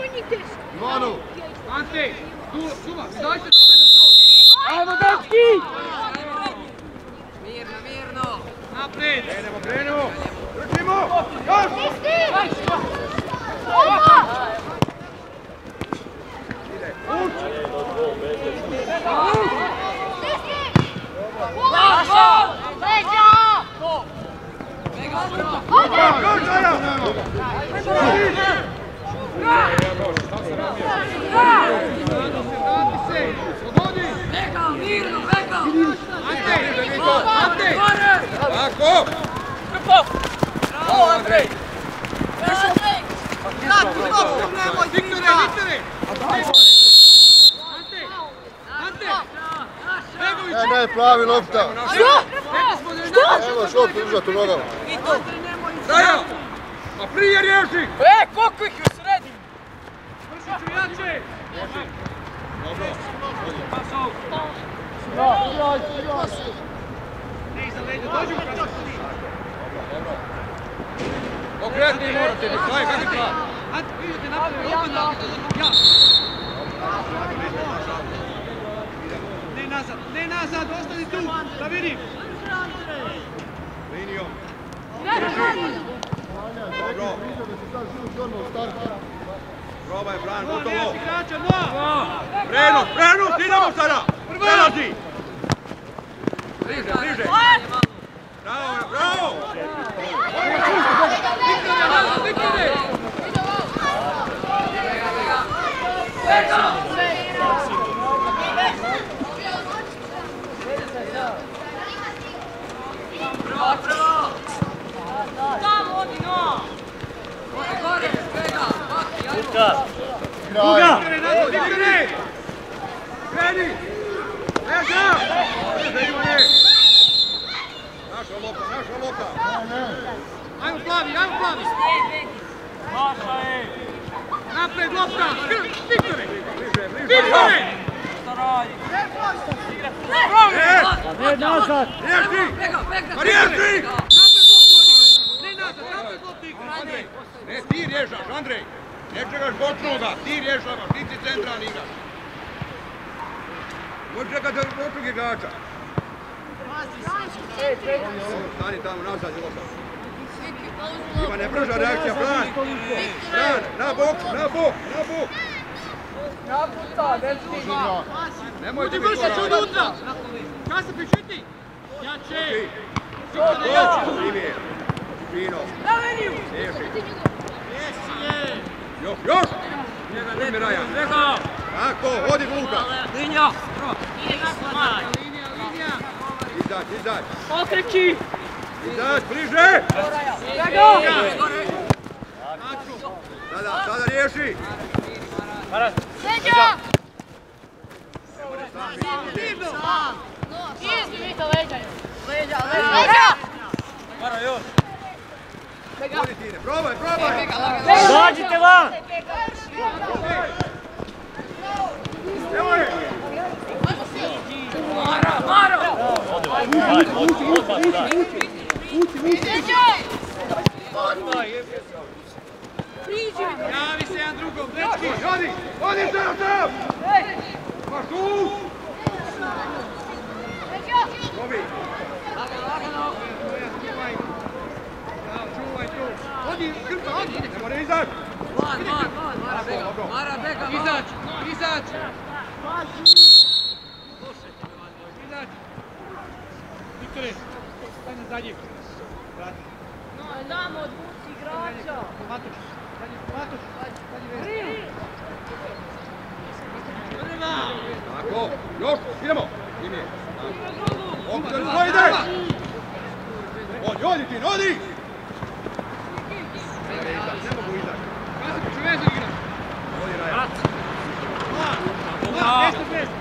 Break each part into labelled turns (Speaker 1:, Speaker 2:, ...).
Speaker 1: Ivano!
Speaker 2: Ante, Suma, dajte tome da skroz!
Speaker 3: Ajmo, dečki!
Speaker 4: Mirno!
Speaker 2: Naprijed!
Speaker 1: Krenemo! Trčimo! Još! Ide! Uč! Tako! Bravo, Andrej! Viktore! Ne, pravi lopta! Evo šop držat u nogama.
Speaker 2: Dajo! Pa prije riješi!
Speaker 3: Koliko ih u sredini?
Speaker 2: Vršiću jače! Dobro. Ne iza leđa, dođi u pravi. Okretni morate biti, daj, kako je pravi? Ante, vidite naprijed, opet naprijed. Ja! Ne nazad, ostani tu, da vidim.
Speaker 1: Linijom. Dobro. Probaj, Bran, gotovo. Prenos, idemo sada. Prelazi. Bliže. Bravo.
Speaker 2: Viktore!
Speaker 4: Prvo! Tamo odi, no! Gore, svega!
Speaker 1: Druga!
Speaker 2: Viktore! Kreni! Eša!
Speaker 1: Naša lopta!
Speaker 2: Ajmo plavi!
Speaker 3: Naša je!
Speaker 2: Napred lopta! Viktore!
Speaker 1: Bliže!
Speaker 3: Šta radi?
Speaker 1: Ne, nazad! Riješi! Pa riješi!
Speaker 2: Napred loptu igraj!
Speaker 1: Andrej! Ne, ti rješaš, Andrej! Ne čekaš bočnoga, ti rješavaš, ti si centralni igrač. Možeš čekati bočnog igrača. Stani tamo, nazad je lopta. Ima nebrža reakcija, Fran! Na bok!
Speaker 3: Naputa, dečki!
Speaker 1: Nemojte
Speaker 2: Budi
Speaker 1: biti
Speaker 2: brže,
Speaker 1: poradi.
Speaker 2: unutra! Kasa pišiti! Jače!
Speaker 1: Primjer! Fino! Riješi! Još! Uzmi Raja! Tako, hodi Luka!
Speaker 3: Linja!
Speaker 2: Linija!
Speaker 1: Izađ!
Speaker 3: Okreći!
Speaker 1: Izađ, bliže! Sada riješi!
Speaker 5: Leđa! Leđa!
Speaker 1: Hodi Tine, probaj!
Speaker 3: Dođite van!
Speaker 1: Evo je!
Speaker 4: Maro!
Speaker 2: Javi se jedan drugom, dečki!
Speaker 1: Hodi sam! Pa tu! Robi!
Speaker 2: Čuvaj tu! Odi, krpa, odi!
Speaker 1: Ne mora izaći!
Speaker 4: Mara bega!
Speaker 2: Izać! Viktore, staj na zadnjeg. Vrati.
Speaker 5: Damo odvuci igrača.
Speaker 2: Matoš, zadnji vez.
Speaker 1: Tako, još, idemo! Imi je. Ovo ide! Odi Tine, odi! Ne mogu izaći.
Speaker 2: Kasipiću vezu igra.
Speaker 1: Odi Raja.
Speaker 2: Mjesto.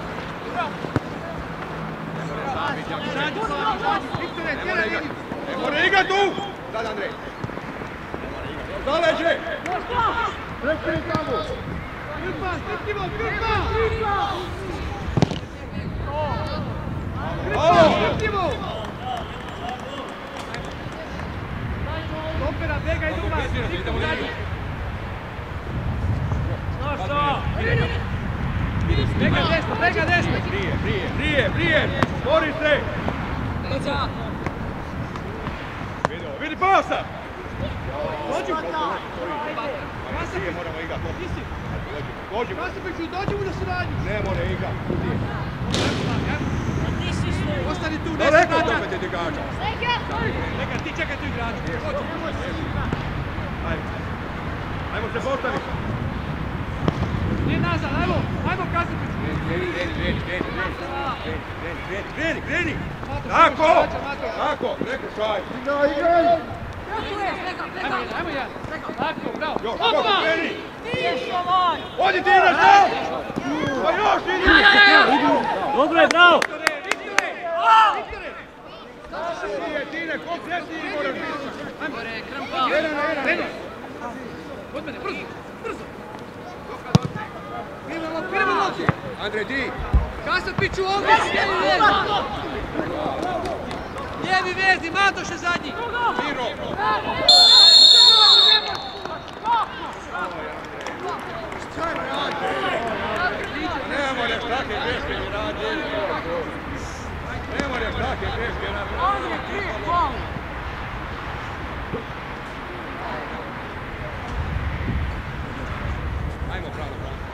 Speaker 2: Viktore, tjera vidi.
Speaker 1: Ne mora igrat tu! Sad Andrej. Zaleđe! Prekri tamo!
Speaker 2: Krpa, stipnimo, krpa! Stipnimo! Opera, bega i duga, stipnimo dalje. Lega desno.
Speaker 1: Prije. Bori se. Vidi pasa.
Speaker 2: Dođi.
Speaker 1: Prije moramo igrati. Dođimo.
Speaker 2: Kasapiću, dođimo na suradnju.
Speaker 1: Ne more igrati.
Speaker 2: Ostani tu, ne
Speaker 1: Daleko
Speaker 2: se
Speaker 1: od
Speaker 2: vraća.
Speaker 1: opet je digača.
Speaker 2: Lega, ti čekaj tu igraču.
Speaker 1: Ajmo se postaviti.
Speaker 2: Ne nazad, ajmo Kasapiću.
Speaker 1: Kreni. Tako. Prekršaj.
Speaker 2: Ajmo ja. Tako, bravo.
Speaker 1: Još,
Speaker 2: Opa!
Speaker 1: kreni.
Speaker 5: Išlo van!
Speaker 1: Odi ti na stav. Pa još idi.
Speaker 3: Dobro je, bravo!
Speaker 1: Tine, kompletniji moraš biti.
Speaker 4: Gore, krmpa.
Speaker 1: Jedan na jedan.
Speaker 2: Od mene, brzo. Idemo loptu.
Speaker 1: Andrej, ti.
Speaker 2: Kasapiću, ovdje. Lijevi vezni, Matoš je zadnji.
Speaker 1: Miro. Ne moraš takve greške mi raditi. Ne moraš takve greške raditi. Ajmo pravo.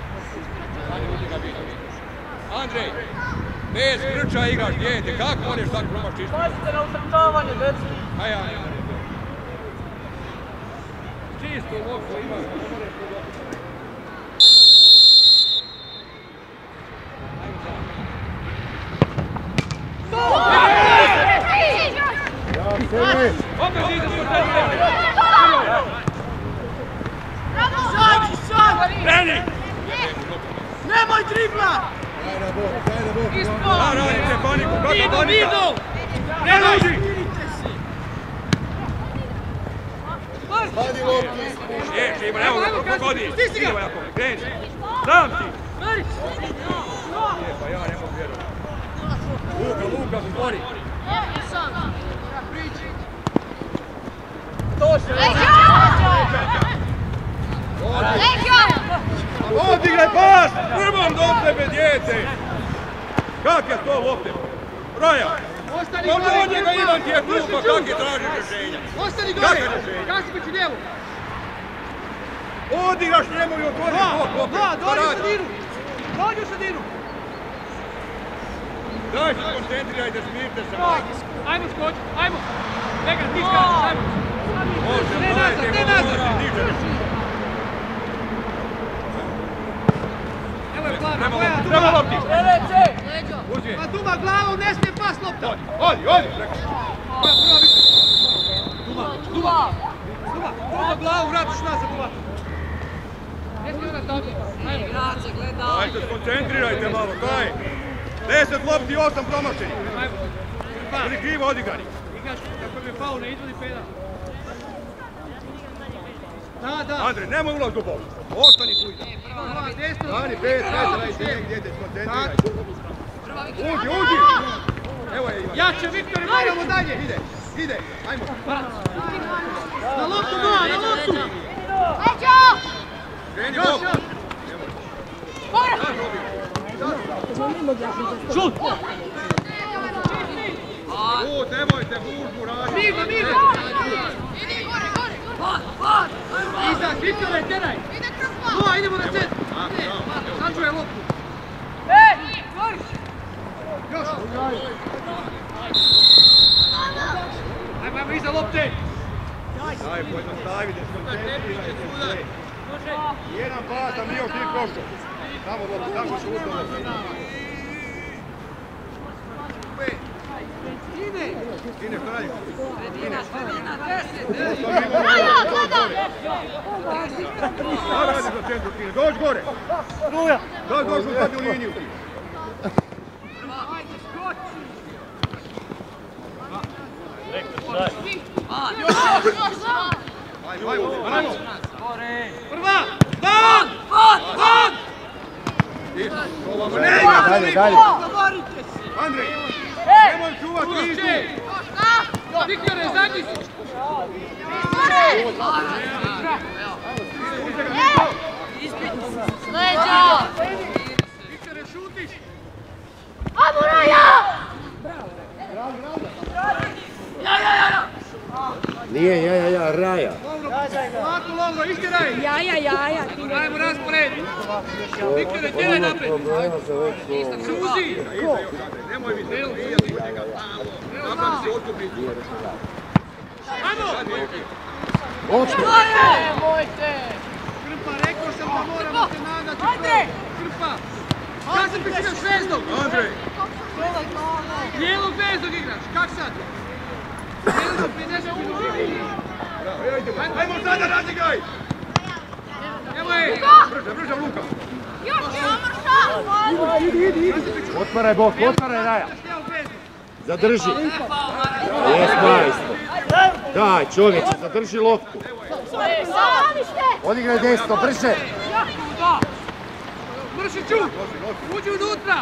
Speaker 1: Andrej, bez grča igraš dijete, kako moraš tako promaš čisto?
Speaker 3: Pazite na utrčavanje, deci!
Speaker 1: A ja ne moram. Čisto loptu imaš, ne moraš podopiti. Opet ideš po tebi. Kreni!
Speaker 2: Nemoj dribla!
Speaker 1: Da, radite paniku, kakva panika?
Speaker 2: Vidu!
Speaker 1: Ne luži! Šimo, evo ga, pogodi! Idemo jako, kreni! Sam ti! Pa ja ne mogu vjerovati. Luka, zbori! Odigraj pas! Prvom do tebe, dijete! Kak je to lopte? Raja!
Speaker 2: Ostani
Speaker 1: Pa
Speaker 2: gore!
Speaker 1: dođe ga Ivan ti je tu, pa kak je traži rješenja?
Speaker 2: Ostani gore! Kasapiću lijevo!
Speaker 1: Odigraš njemu i otvori bok opet!
Speaker 2: Dođi u sredinu! Dođi u sredinu!
Speaker 1: Daj se koncentrirajte, smirite se malo!
Speaker 2: Ajmo skoči, ajmo! Lega, ti skačeš, ajmo!
Speaker 1: Može,
Speaker 2: Ne nazad, ne nazad! Evo je plava,
Speaker 1: Prema lopti!
Speaker 3: Sljedeće!
Speaker 1: Uzmi!
Speaker 2: Pa Duma glavom, ne smije pas lopta!
Speaker 1: Odi!
Speaker 2: Duma, glavu, vratiš nazad, Duma! Ne smije ona tako, ajmo!
Speaker 4: Igrače, gledaj.
Speaker 1: Dajte, skoncentrirajte malo, daj! 10 lopti i 8 promašenih!
Speaker 2: Ajmo!
Speaker 1: Ili krivo odigrani!
Speaker 2: Igrač, kako mi je faul, ne izvodi peda. Da.
Speaker 1: Andrej, nemoj ulaz do bola! Ostani tu!
Speaker 2: Prva, desno.
Speaker 1: Stani, 5, 10, djete, skoncentrirajte! Uđi! Evo je Ivan!
Speaker 2: Jače, Viktore, moramo dalje!
Speaker 1: Ide! Ajmo!
Speaker 2: Na loptu, Noa, na loptu!
Speaker 1: Kreni
Speaker 2: Još!
Speaker 1: bok!
Speaker 2: Šut!
Speaker 1: Nemojte gužbu raditi!
Speaker 2: Mirno! Iza, Viktore, teraj! Noa, idemo na centru! Sačuvaj loptu! Još! Ajmo, iza lopte!
Speaker 1: Daj, pojednostavite, skoncentrirajte se! Jedan pas, a mi još nije prošao! Samo loptu, tako se uzelo! Ine, što radiš?
Speaker 4: Sredina, 10.
Speaker 1: Šta radiš za centru, Ine? Dođi gore!
Speaker 3: Struja!
Speaker 1: Dođi u zadnju liniju ti! Ajmo!
Speaker 2: Prva! Van!
Speaker 1: Dalje! Andrej! Nemoj čuvat krizu!
Speaker 2: Viktore, zadnji si! Viktore, šutiš!
Speaker 5: jaja.
Speaker 2: Ajmo raspored. Viktore, tjeraj napred. Suzi.
Speaker 1: Nemoj mi se
Speaker 2: Ajmo. Krpa, rekao sam da moramo se nadati. Krpa. Kad se pišeš veznog?
Speaker 1: Andrej!
Speaker 2: Lijelog veznog igraš, kak sad? Lijelog prije 10 minuta.
Speaker 1: Ajmo sada, razigraj!
Speaker 2: Evo je!
Speaker 1: Brže, Luka!
Speaker 3: Idi.
Speaker 1: Otvaraj bok, otvaraj Raja! Zadrži! Jes, majstor! Daj, čovječe, zadrži loptu! Odigraj desno, brže!
Speaker 2: Mršiću! Uđi unutra!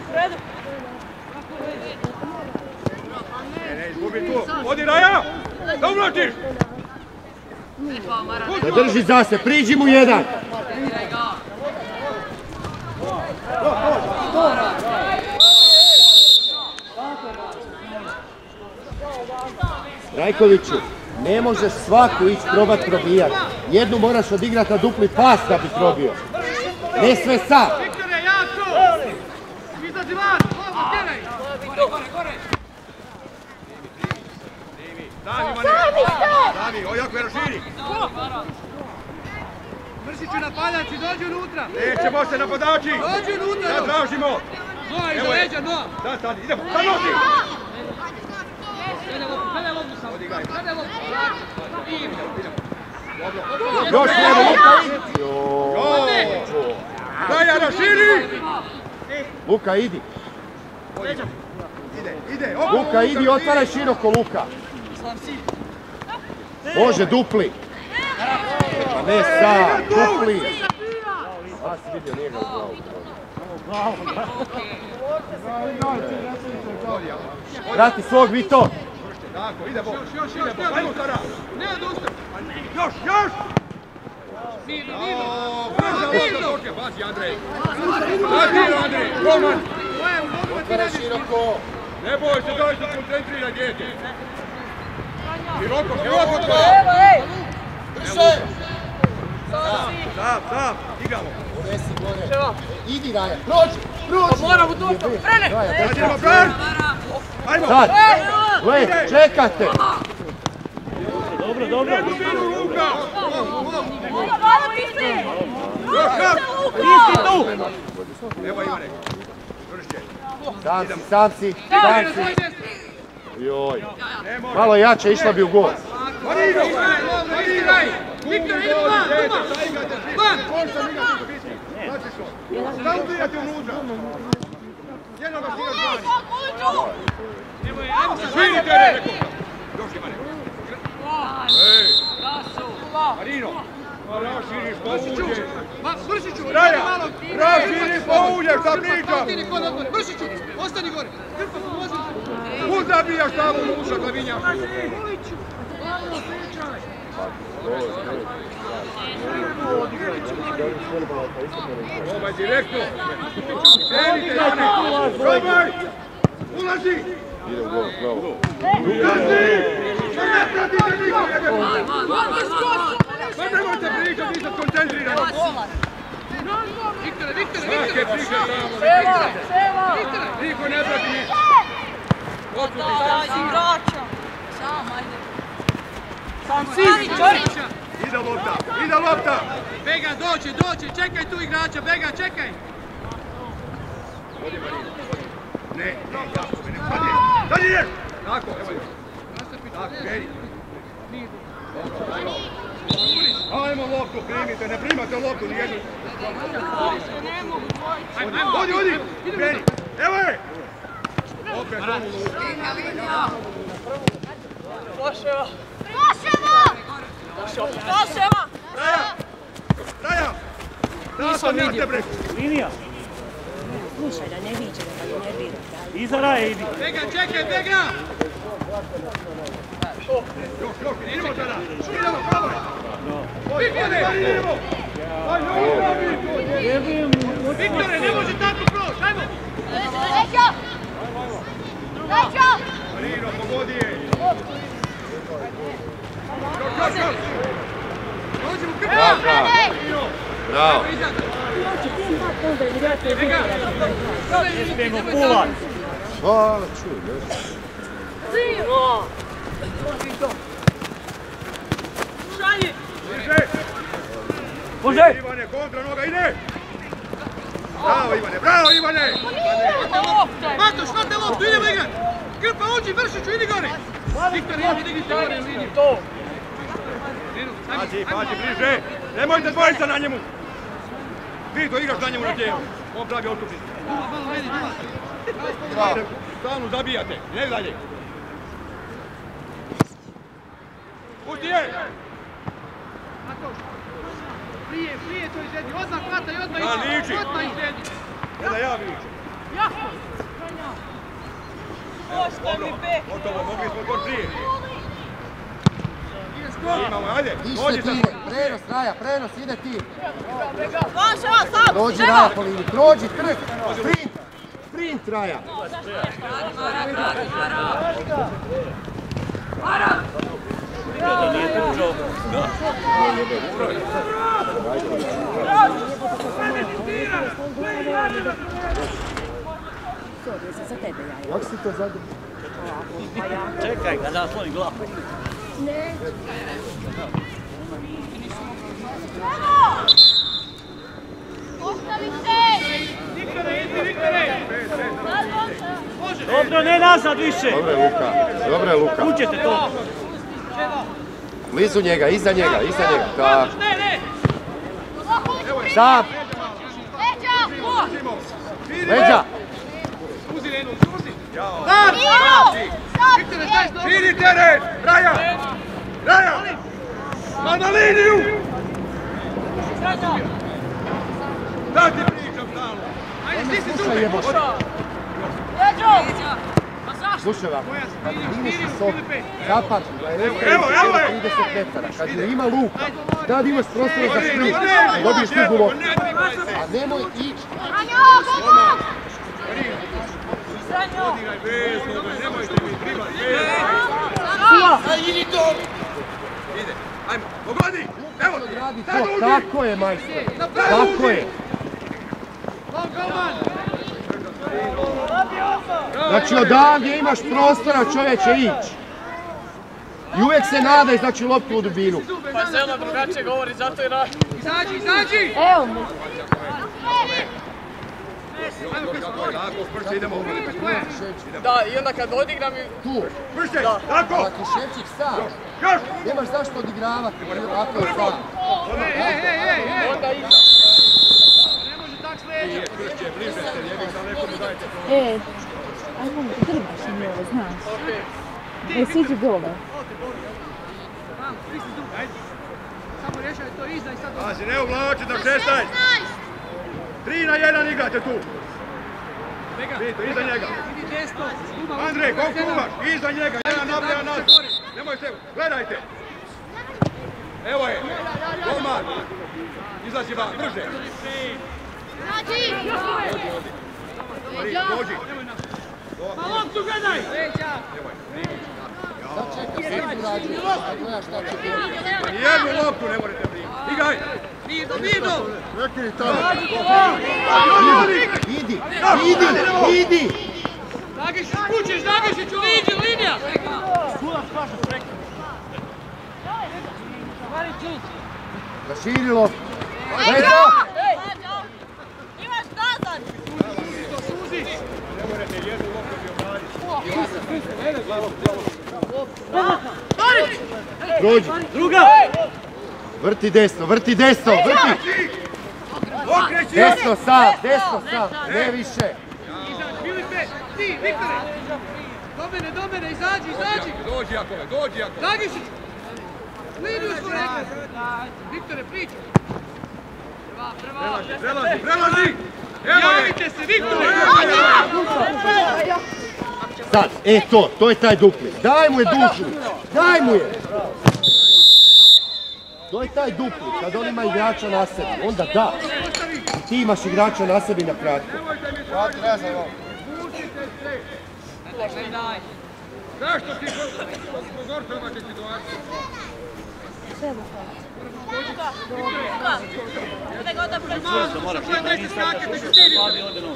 Speaker 1: Ne, izgubi tu! Odi Raja! Da uvlačiš! Zadrži za se, priđi mu jedan! Rajkoviću, ne možeš svaku ići probat probijati. Jednu moraš odigrati na dupli pas da bi probio. Ne sve sam.
Speaker 2: Viktore, jako! Izađi van! Ovo, tjeraj! Gore!
Speaker 1: Dani, ojako je raširi!
Speaker 2: Mršiću napadači, dođi unutra!
Speaker 1: Nećemo se napadači!
Speaker 2: Dođi unutra!
Speaker 1: Sad tražimo!
Speaker 2: Noa iza leđa, Noa!
Speaker 1: Sad, idemo, sad nosi!
Speaker 2: Gledaj loptu samo! Gledaj loptu!
Speaker 1: Još lijevo, Luka idi! Raja, raširi! Luka, idi! Ide! Luka, idi, otvaraj široko, Luka! Može, dupli! Pa ne sam, dupli! A si vidio, nije ga u glavu. Vrati svog, Vito! Tako, ide bok! Ajmo sada!
Speaker 2: Ne odustaj!
Speaker 1: Još!
Speaker 2: Mirno!
Speaker 1: Bazi, Andrej! Bazi, Andrej! Roman!
Speaker 2: Otvara široko!
Speaker 1: Ne boj se, daj se koncentriraj, djete! Široko!
Speaker 3: Brže!
Speaker 1: Stop! Igramo!
Speaker 3: Unesi gore. Idi Raja, prođi!
Speaker 5: Moram u to, prene!
Speaker 1: Idemo, Bran! Ajmo!
Speaker 3: Sad! Gle, čekate!
Speaker 1: Dobro! Ne dubinu, Luka!
Speaker 5: Malo pisli!
Speaker 3: Isti tu!
Speaker 1: Evo Ivane!
Speaker 3: Sam si! Joj! Malo jače, išla bi u gol.
Speaker 2: Viktor, idemo van! Van!
Speaker 1: Šta ubijate unutra? Jedno ga stiga zvani.
Speaker 2: Ajmo se
Speaker 1: Svinite, rekao! Još Ivane! Marino! Raširiš pouđe!
Speaker 2: Mršiću,
Speaker 1: Raja! Raširiš pouđe, šta pričam?
Speaker 2: Mršiću, ostani gore! Krpa, pomozi!
Speaker 1: Kud zabijaš tamo unutra, glavinja? Probaj direktno! Krenite, Ivane! Probaj! Ulazi! Ide u gol, bravo! Ulazi! Što ne pratite nikoga? Pa nemojte pričati, nisam koncentriran!
Speaker 2: Viktore!
Speaker 1: Svake priče tamo!
Speaker 5: Seva!
Speaker 1: Niko ne prati ništa!
Speaker 5: Sam si, čovječ!
Speaker 1: Ide lopta!
Speaker 2: Bega, dođe, čekaj tu igrača, Bega, čekaj!
Speaker 1: Ne, jako me ne padne! Sad ideš! Tako, evo je! Tako, kreni! Ajmo loptu, primite, ne primate loptu nijednu! Odi! Kreni! Evo je! Opet tomu luku!
Speaker 5: Proševa!
Speaker 1: Raja!
Speaker 5: Nisam vidio.
Speaker 3: Linija.
Speaker 5: Slušaj, da ne viđe, da ga ne nervira.
Speaker 3: Iza Raja idi.
Speaker 2: Bega, čekaj, Bega!
Speaker 1: Još, idemo sada! Idemo, probaj! Idemo!
Speaker 2: Viktore, ne može tako proći, ajmo!
Speaker 1: Marino, pogodi je! Još!
Speaker 2: Dođi mu Krpa!
Speaker 1: Bravo.
Speaker 3: Idemo pulat.
Speaker 1: A, čuj, još.
Speaker 5: Šalji!
Speaker 1: Može! Ivane, kontra noga, ide! Bravo Ivane!
Speaker 2: Mato, švate loptu, idemo igrat! Krpa, uđi, Vršiću, idi gore! Viktor, idite gore, vidim.
Speaker 1: Pađi, bliže! Nemojte dvojica na njemu! Vi to igraš na njemu na tijelu. On pravi otupnicu.
Speaker 2: Malo, vedi, dolazi.
Speaker 1: Stalno zabijate, ne dalje. Pusti je!
Speaker 2: Prije to izvedi, odmah hvata i odmah
Speaker 1: Da, liči.
Speaker 2: Odmah izvedi.
Speaker 1: Kada ja vičem.
Speaker 5: Jako! Ostaje mi bek!
Speaker 1: Gotovo, mogli smo kod prije. Imamo, ajde,
Speaker 3: Više
Speaker 1: dođi
Speaker 3: ti, prenos, Raja, prenos, ide ti.
Speaker 5: Vaša, sam!
Speaker 3: Prođi Raja po liniji, prođi, trk, sprint. Sprint Raja.
Speaker 5: Za tebe, ja.
Speaker 3: Kako si to zadnji?
Speaker 6: Čekaj ga, zasloni glavu.
Speaker 5: Ne.
Speaker 7: Ostavi se!
Speaker 2: Viktore, idi, Viktore!
Speaker 6: Dobro, ne nazad više.
Speaker 1: Dobro je Luka.
Speaker 6: Kućete to.
Speaker 3: Blizu njega, iza njega. Tako.
Speaker 2: Ne!
Speaker 3: Sam,
Speaker 7: Leđa!
Speaker 3: leđa.
Speaker 2: Uzi Renu, uzi!
Speaker 7: Miro!
Speaker 2: Viktore, staj s nogom!
Speaker 1: Vidi teren! Raja! Ma na liniju! Da ti pričam stalno!
Speaker 2: Ajde, stisni tu!
Speaker 3: Slušaj jeboš.
Speaker 5: Leđo!
Speaker 3: Slušaj vam, kad
Speaker 2: Stiri,
Speaker 3: imaš
Speaker 2: stiri,
Speaker 3: sob,
Speaker 2: Filipe.
Speaker 3: zapamti da je lopta
Speaker 1: Evo je.
Speaker 3: 30 metara. Kad je ima luka, tad imaš prostora za sprint, dobiješ drugu loptu. A nemoj ići.
Speaker 1: Odigaj bez toga, nemojte mi dribati. Ide, ajmo, pogodi! Evo ti!
Speaker 3: Radi to, tako je majstor, tako je.
Speaker 2: Golman!
Speaker 3: Znači odavdje imaš prostora čovječe ići. I uvijek se nadaj znači loptu u dubinu.
Speaker 5: Pa Zela drugačije govori, zato je na...
Speaker 2: Izađi!
Speaker 5: Evo mu.
Speaker 1: Tako, sprši, idemo.
Speaker 5: Da, i onda kad odigram i...
Speaker 3: Tu,
Speaker 1: Sprši, tako!
Speaker 3: ako Ševčik sam,
Speaker 1: Još!
Speaker 3: nemaš zašto odigravati ako je sam.
Speaker 5: Onda iza.
Speaker 2: Ne može tak s leđa!
Speaker 1: Sprši, bliže se, jebi sam neko mu dajte.
Speaker 8: Ajmo, drbaš mi ovo, znaš. Siđi dole.
Speaker 2: Stisni tu! Samo rješaj to iza i sad...
Speaker 1: Pazi, ne uvlači do 16! 3 na 1 igrate tu! Vito, iza njega!
Speaker 2: Idi desno!
Speaker 1: Andrej, koliko imaš? Iza njega, jedan naprijed, jedan nazad! Nemoj se, gledajte! Evo je! Golman! Izlazi van, brže! Dođi!
Speaker 2: Pa loptu gledaj!
Speaker 3: Sad čekaj, sve urađuje, sad gledaš šta će biti.
Speaker 1: Nijednu loptu ne morate primiti! Igaj!
Speaker 2: Vido!
Speaker 3: Rekli tamo. Idi!
Speaker 2: Dagišić, kućeš, Dagišić, u linija!
Speaker 3: Raširi loptu. Leđa!
Speaker 7: Imaš nazad!
Speaker 2: Suzi!
Speaker 1: Ne morate jednu loptu bi obraditi!
Speaker 3: Prođi.
Speaker 6: Druga!
Speaker 3: Vrti desno, vrti!
Speaker 1: Okreći!
Speaker 3: Desno sam, ne više.
Speaker 2: Izađi, Filipe! Ti, Viktore! Do mene, izađi!
Speaker 1: Dođi Jakove!
Speaker 2: Dagišić! Liniju smo rekli! Viktore, pričaj!
Speaker 1: Prelazi! Evo je!
Speaker 2: Javite se, Viktore!
Speaker 3: Sad, to je taj dupli. Daj mu je dušu, To je taj dupli, kad on ima igrača na sebi, onda da. I ti imaš igrača na sebi na kratko.
Speaker 1: Zašto ti Pogorčavate situaciju?
Speaker 8: Sve
Speaker 6: Moraš
Speaker 2: Sad neće skakati, nego ti idite.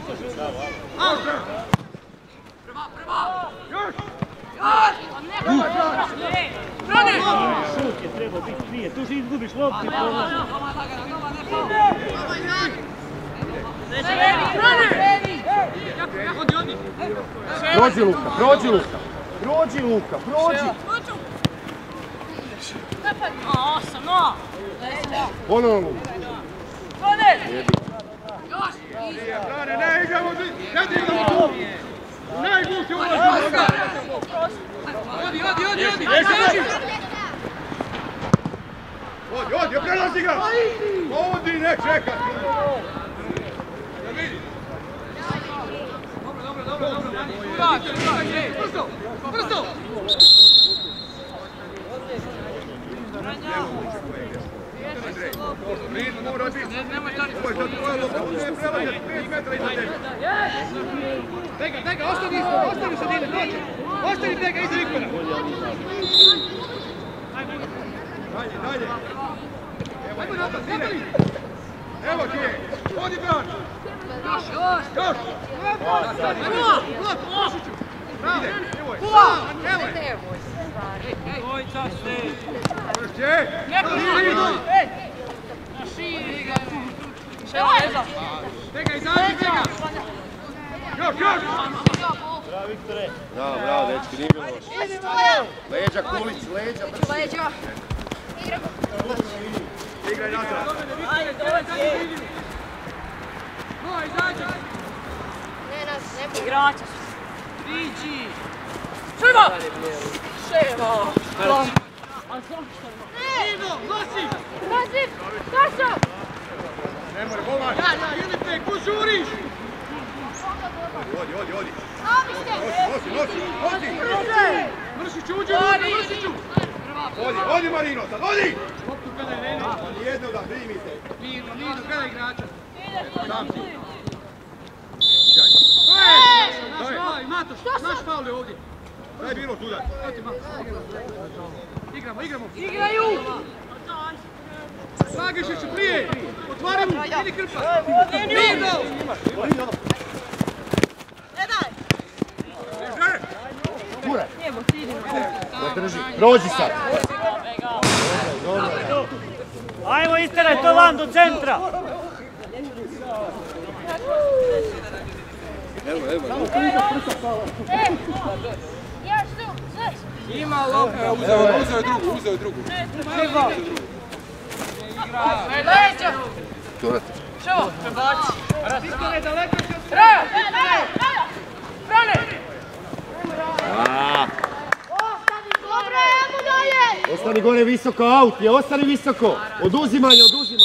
Speaker 6: šut je trebao biti prije, tu si izgubiš lopti.
Speaker 3: Prođi Luka, prođi Luka. Prođi Luka, prođi. Ponovno Luka.
Speaker 1: Brane, ne igramo, ne igramo! Najgušće ulazi! Odi, prelazi ga! Odi, ne čekaj!
Speaker 2: Brzo!
Speaker 1: Mora biti! Ovo je za tvoje lopta, ne prelazi 5 metra iza tebe!
Speaker 2: Bega, ostani sredine, dođe! Ostani Bega iza Viktora!
Speaker 1: Dalje! Evo ti je! Odi bran! Još! Ide! Evo je! Još je!
Speaker 2: Bega, izađi, Bega!
Speaker 1: Još!
Speaker 3: Bravo, dečki, nije bilo loše. Leđa, Kulić, leđa, brzo.
Speaker 1: Igraj nazad!
Speaker 4: Igrača su. Priđi. Ševo!
Speaker 2: Ivo, nosi!
Speaker 1: Nemoj, Boman!
Speaker 2: Jelipe, ko žuriš?
Speaker 1: Odi! Nosi!
Speaker 2: Mršiću, uđi unutra, Mršiću!
Speaker 1: Odi Marino, sad odi!
Speaker 2: Loptu gledaj, Leni.
Speaker 1: Nijedno da primite.
Speaker 2: Mirno, gledaj igrača.
Speaker 1: Sam si.
Speaker 2: Matoš, naš faul je ovdje.
Speaker 1: Šta je bilo sudar?
Speaker 2: Igramo.
Speaker 4: Igraju!
Speaker 2: Slagešiću prije. Otvari mu, idi Krpa. Mirno!
Speaker 3: Kure. Da drži. Prođi sad.
Speaker 6: Ajmo isteraj to van do centra.
Speaker 5: Ima loptu.
Speaker 1: Uzeo je drugu.
Speaker 4: Leđa! Ševo, prebaci.
Speaker 2: Viktore, daleko će od
Speaker 4: Raja! Brane!
Speaker 3: Ostani gore visoko, aut je, ostani visoko. Oduzimanje.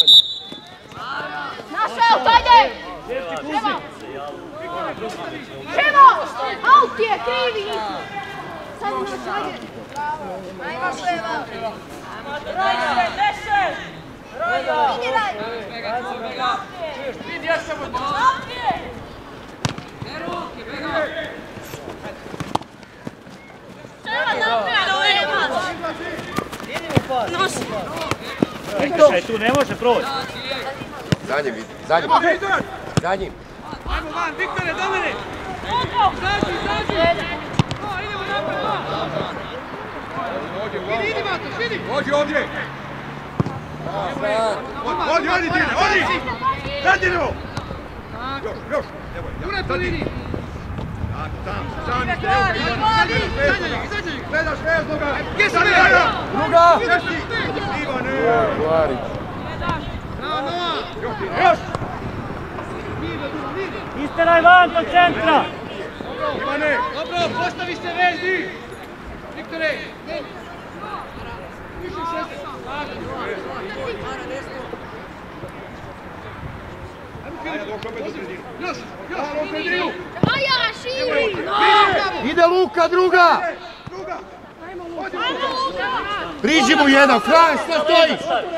Speaker 7: Naša, ajde! Ševo! Aut je, krivi nisi! Sad naš, ajde! Ajmo Ševo!
Speaker 4: Raja! Deše! Raja!
Speaker 7: Vidi Raja!
Speaker 5: Vidi, ja sam od...
Speaker 4: Ne ruke, Bega!
Speaker 6: Prekršaj tu ne može proći.
Speaker 3: Za njim.
Speaker 2: Ajmo van, Viktore, do mene! Izađi! Idemo napred, Idi, Matoš, idi!
Speaker 1: Dođi ovdje! Odi ti! Zadnjeno! Još!
Speaker 2: Jure po liniji!
Speaker 1: Sam
Speaker 2: Izađi!
Speaker 1: gledaš veznoga!
Speaker 2: Gdje si Bega?
Speaker 3: Druga!
Speaker 1: Ivane!
Speaker 3: Glarić.
Speaker 2: Bravo, Nova!
Speaker 1: Još!
Speaker 6: Isteraj van do centra.
Speaker 1: Ivane!
Speaker 2: Dobro, postavi se vezi! Viktore! Više šeste!
Speaker 1: Ajde, došao opet do sredinu.
Speaker 2: Još!
Speaker 1: Halo, sredinu!
Speaker 7: Maja, širi!
Speaker 3: Ide Luka, druga!
Speaker 1: Druga!
Speaker 3: Priđi mu jedan, Fran, što stojiš?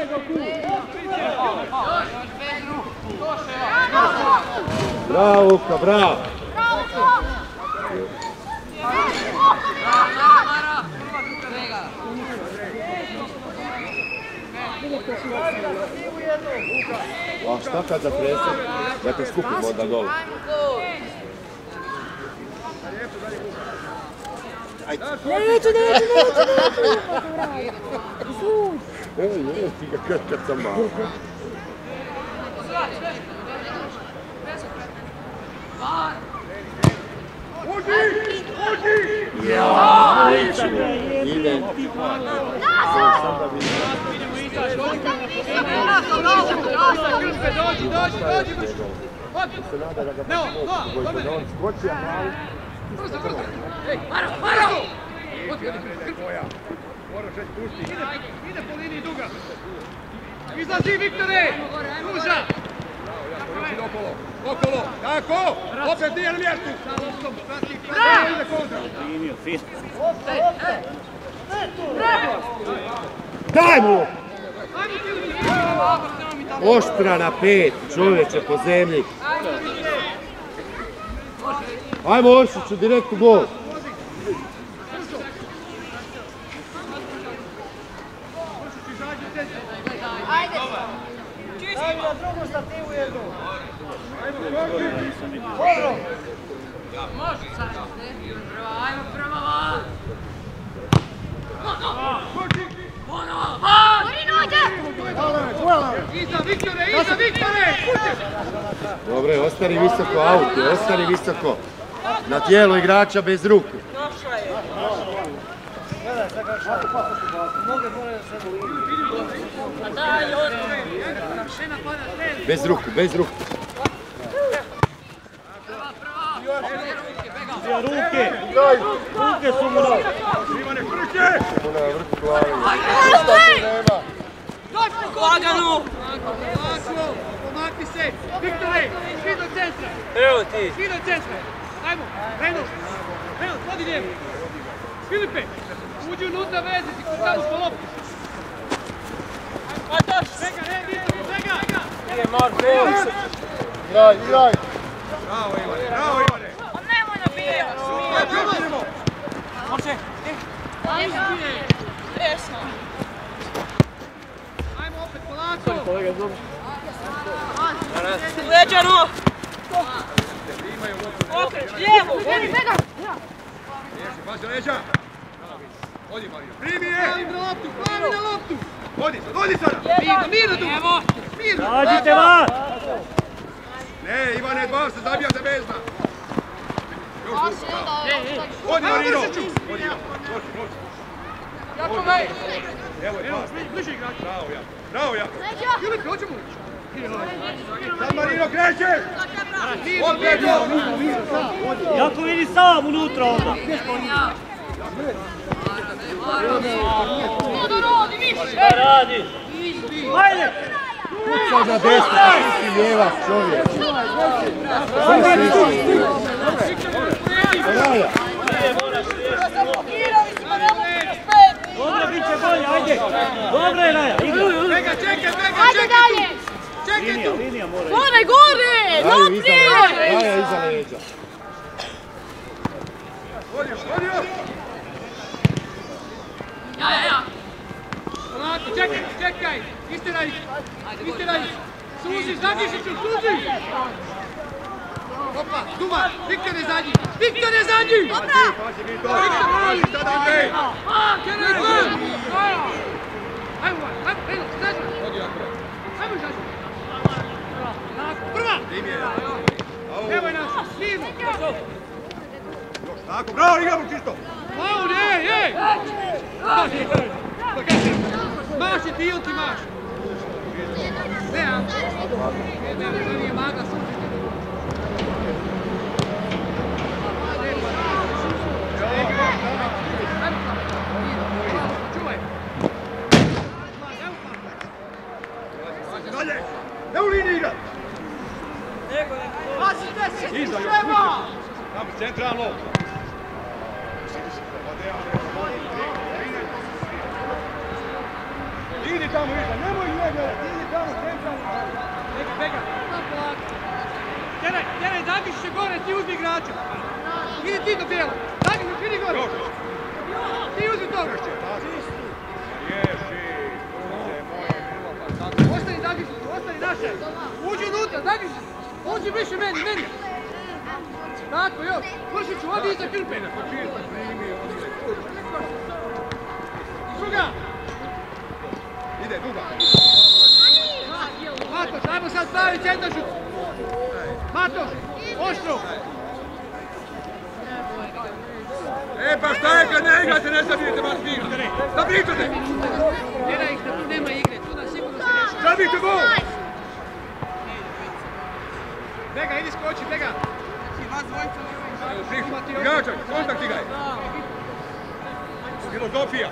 Speaker 3: Bravo, Luka, bravo! A šta kad zatresem? Da te skupimo onda dole.
Speaker 8: Neću!
Speaker 3: Ti ga kad sam malo. Ide.
Speaker 2: Ide po liniji duga. Izlazi Viktore! Muža!
Speaker 1: Okolo, tako! Opet nije na mjestu!
Speaker 6: Primio, fin.
Speaker 3: Daj mu! Oštra na 5, čovječe po zemlji. Ajmo Oršiću, direkt u gol.
Speaker 7: Ajde!
Speaker 2: Ajmo na drugu stativu jednu!
Speaker 4: Može sad, ajmo prema van! Ponovo, van!
Speaker 2: Iza Viktore, iza Viktore!
Speaker 3: Dobre, ostani visoko auto, ostani visoko. Na tijelo igrača bez ruku. Bez ruku, bez ruku.
Speaker 6: Ruke! Ruke su mu na...
Speaker 1: Ivane, krke!
Speaker 3: Na vrhu glavi.
Speaker 4: Lagano!
Speaker 2: Pomakni se! Viktore, svi do centra!
Speaker 5: Evo ti!
Speaker 2: Svi do centra! Ajmo, Reynolds! Reynolds, vodi lijevo! Filipe, uđi unutra veziti, tamo po loptu! Svega, ne, svega!
Speaker 5: Nije Marko!
Speaker 3: Igraj, igraj!
Speaker 1: Bravo Ivane, bravo Ivane!
Speaker 4: Pa nemoj nabijati, smije!
Speaker 5: Može!
Speaker 4: Resno!
Speaker 2: Ajmo opet, polako!
Speaker 4: Leđano! Okret, lijevo!
Speaker 1: Pazi leđa! Odi Marino, primi je!
Speaker 2: Pravi na loptu!
Speaker 1: Odi sada!
Speaker 2: Mirno tu! Mirno!
Speaker 6: Nađite vas!
Speaker 1: Ne, Ivane, dva se zabija za bezna! Još dugo! Odi Marino! Odi Ivan, nosi!
Speaker 4: Jako vej!
Speaker 1: Evo je pas!
Speaker 2: Bliže igrač!
Speaker 1: Bravo ja!
Speaker 2: Filipe, hoćemo!
Speaker 1: Sad Marino kreće! Opet to!
Speaker 6: Jako vidi sam unutra onda. Šta radiš? Ajde!
Speaker 3: Kucaj na desno, ti lijevac čovjek. Raja!
Speaker 6: Dobro, bit će bolje, ajde! Dobro je, Raja, igra!
Speaker 2: Vega, čekaj!
Speaker 7: Ajde dalje!
Speaker 2: Čekaj tu!
Speaker 6: Linija mora ići.
Speaker 4: Gore, gore!
Speaker 3: Raju iza leđa, Raja iza leđa.
Speaker 1: Odio!
Speaker 4: Ja!
Speaker 2: Polako, čekaj! Istiraj! Suzi, Zagišiću, suzi! Opa, Duma, Viktor je zadnji!
Speaker 1: Pazi mi to! Pazi sada Andrej!
Speaker 2: Ajmo, Reynolds, izađi!
Speaker 1: Odi Andrej!
Speaker 2: Ajmo izađi! Prva!
Speaker 1: Primi je!
Speaker 2: Evo je naš, mirno!
Speaker 1: Još tako, bravo, igramo čisto!
Speaker 2: Faul, ej! Maši ti ili ti maš? Ne, a? Ne, nije maga, suzi. Čuvaj!
Speaker 1: Dalje! Ne u liniji igra! Iza, još tamo, centralno! Idi tamo iza, nemoj njega, idi tamo centralno!
Speaker 2: Vega, Teraj, Zagišić je gore, ti uzmi igrača. Idi ti do bijela. Zagišić, idi gore. Ti uzmi toga.
Speaker 1: Riješi!
Speaker 2: Dragišić, ostani naše. Uđi unutra, Dragišić. Uđi više meni. Tako, još. Vršiću, odi iza Krpe. Druga.
Speaker 1: Ide, druga.
Speaker 2: Matoš, ajmo sad pravi centar šut. Matoš, oštro.
Speaker 1: Pa šta je kad ne igrate, ne zabijete vas mira. Da pričate.
Speaker 2: Tjera ih da tu nema igre, tu da sigurno se reši.
Speaker 1: Zabijte gol.
Speaker 2: Bega, idi skoči, Bega.
Speaker 1: Igračaj, kontakt igaj. Filozofija.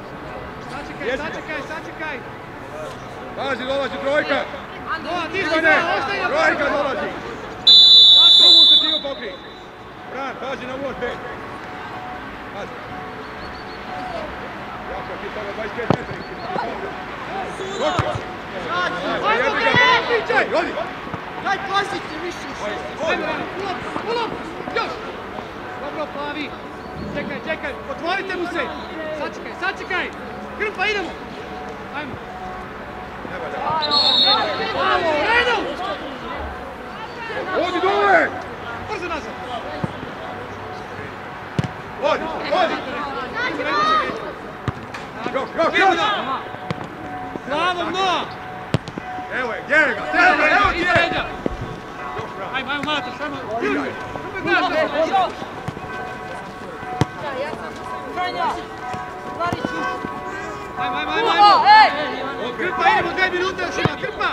Speaker 2: Sačekaj.
Speaker 1: Pazi, dolazi trojka.
Speaker 2: Nova, ti si
Speaker 1: Ivane,
Speaker 2: ostaje na
Speaker 1: trojka dolazi. Drugu se tivo pokri. Bran, pazi na uvod, Ben. Pazi. Jako ti tamo 25 metri.
Speaker 2: Ajmo, Bega!
Speaker 1: Rodi.
Speaker 2: Daj klasični više. Ulom, još. Dobro, plavi. Čekaj, otvorite mu se. Sačekaj. Krpa, idemo. Ajmo. Bravo, Reno!
Speaker 1: Odi dole!
Speaker 2: Brzo nazad.
Speaker 1: Odi! Još!
Speaker 2: Glavom, no!
Speaker 1: Evo je, gdje ga? Evo ti je!
Speaker 2: Ajmo, Matoš, ajmo. Ajmo. Krpa, idemo 2 minute još ima, Krpa!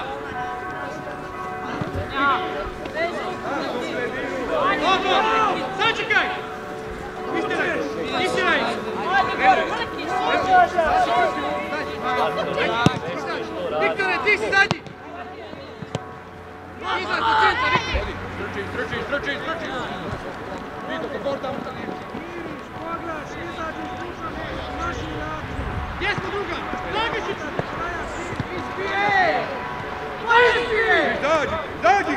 Speaker 2: Dobro, sačekaj! Istiraj! Viktore, ti si zadnji! Izlaz do centra, Viktore!
Speaker 1: Trči! Vito, kako tamo sad nije.
Speaker 2: Gdje smo druga? Dragišić!
Speaker 1: Izađi!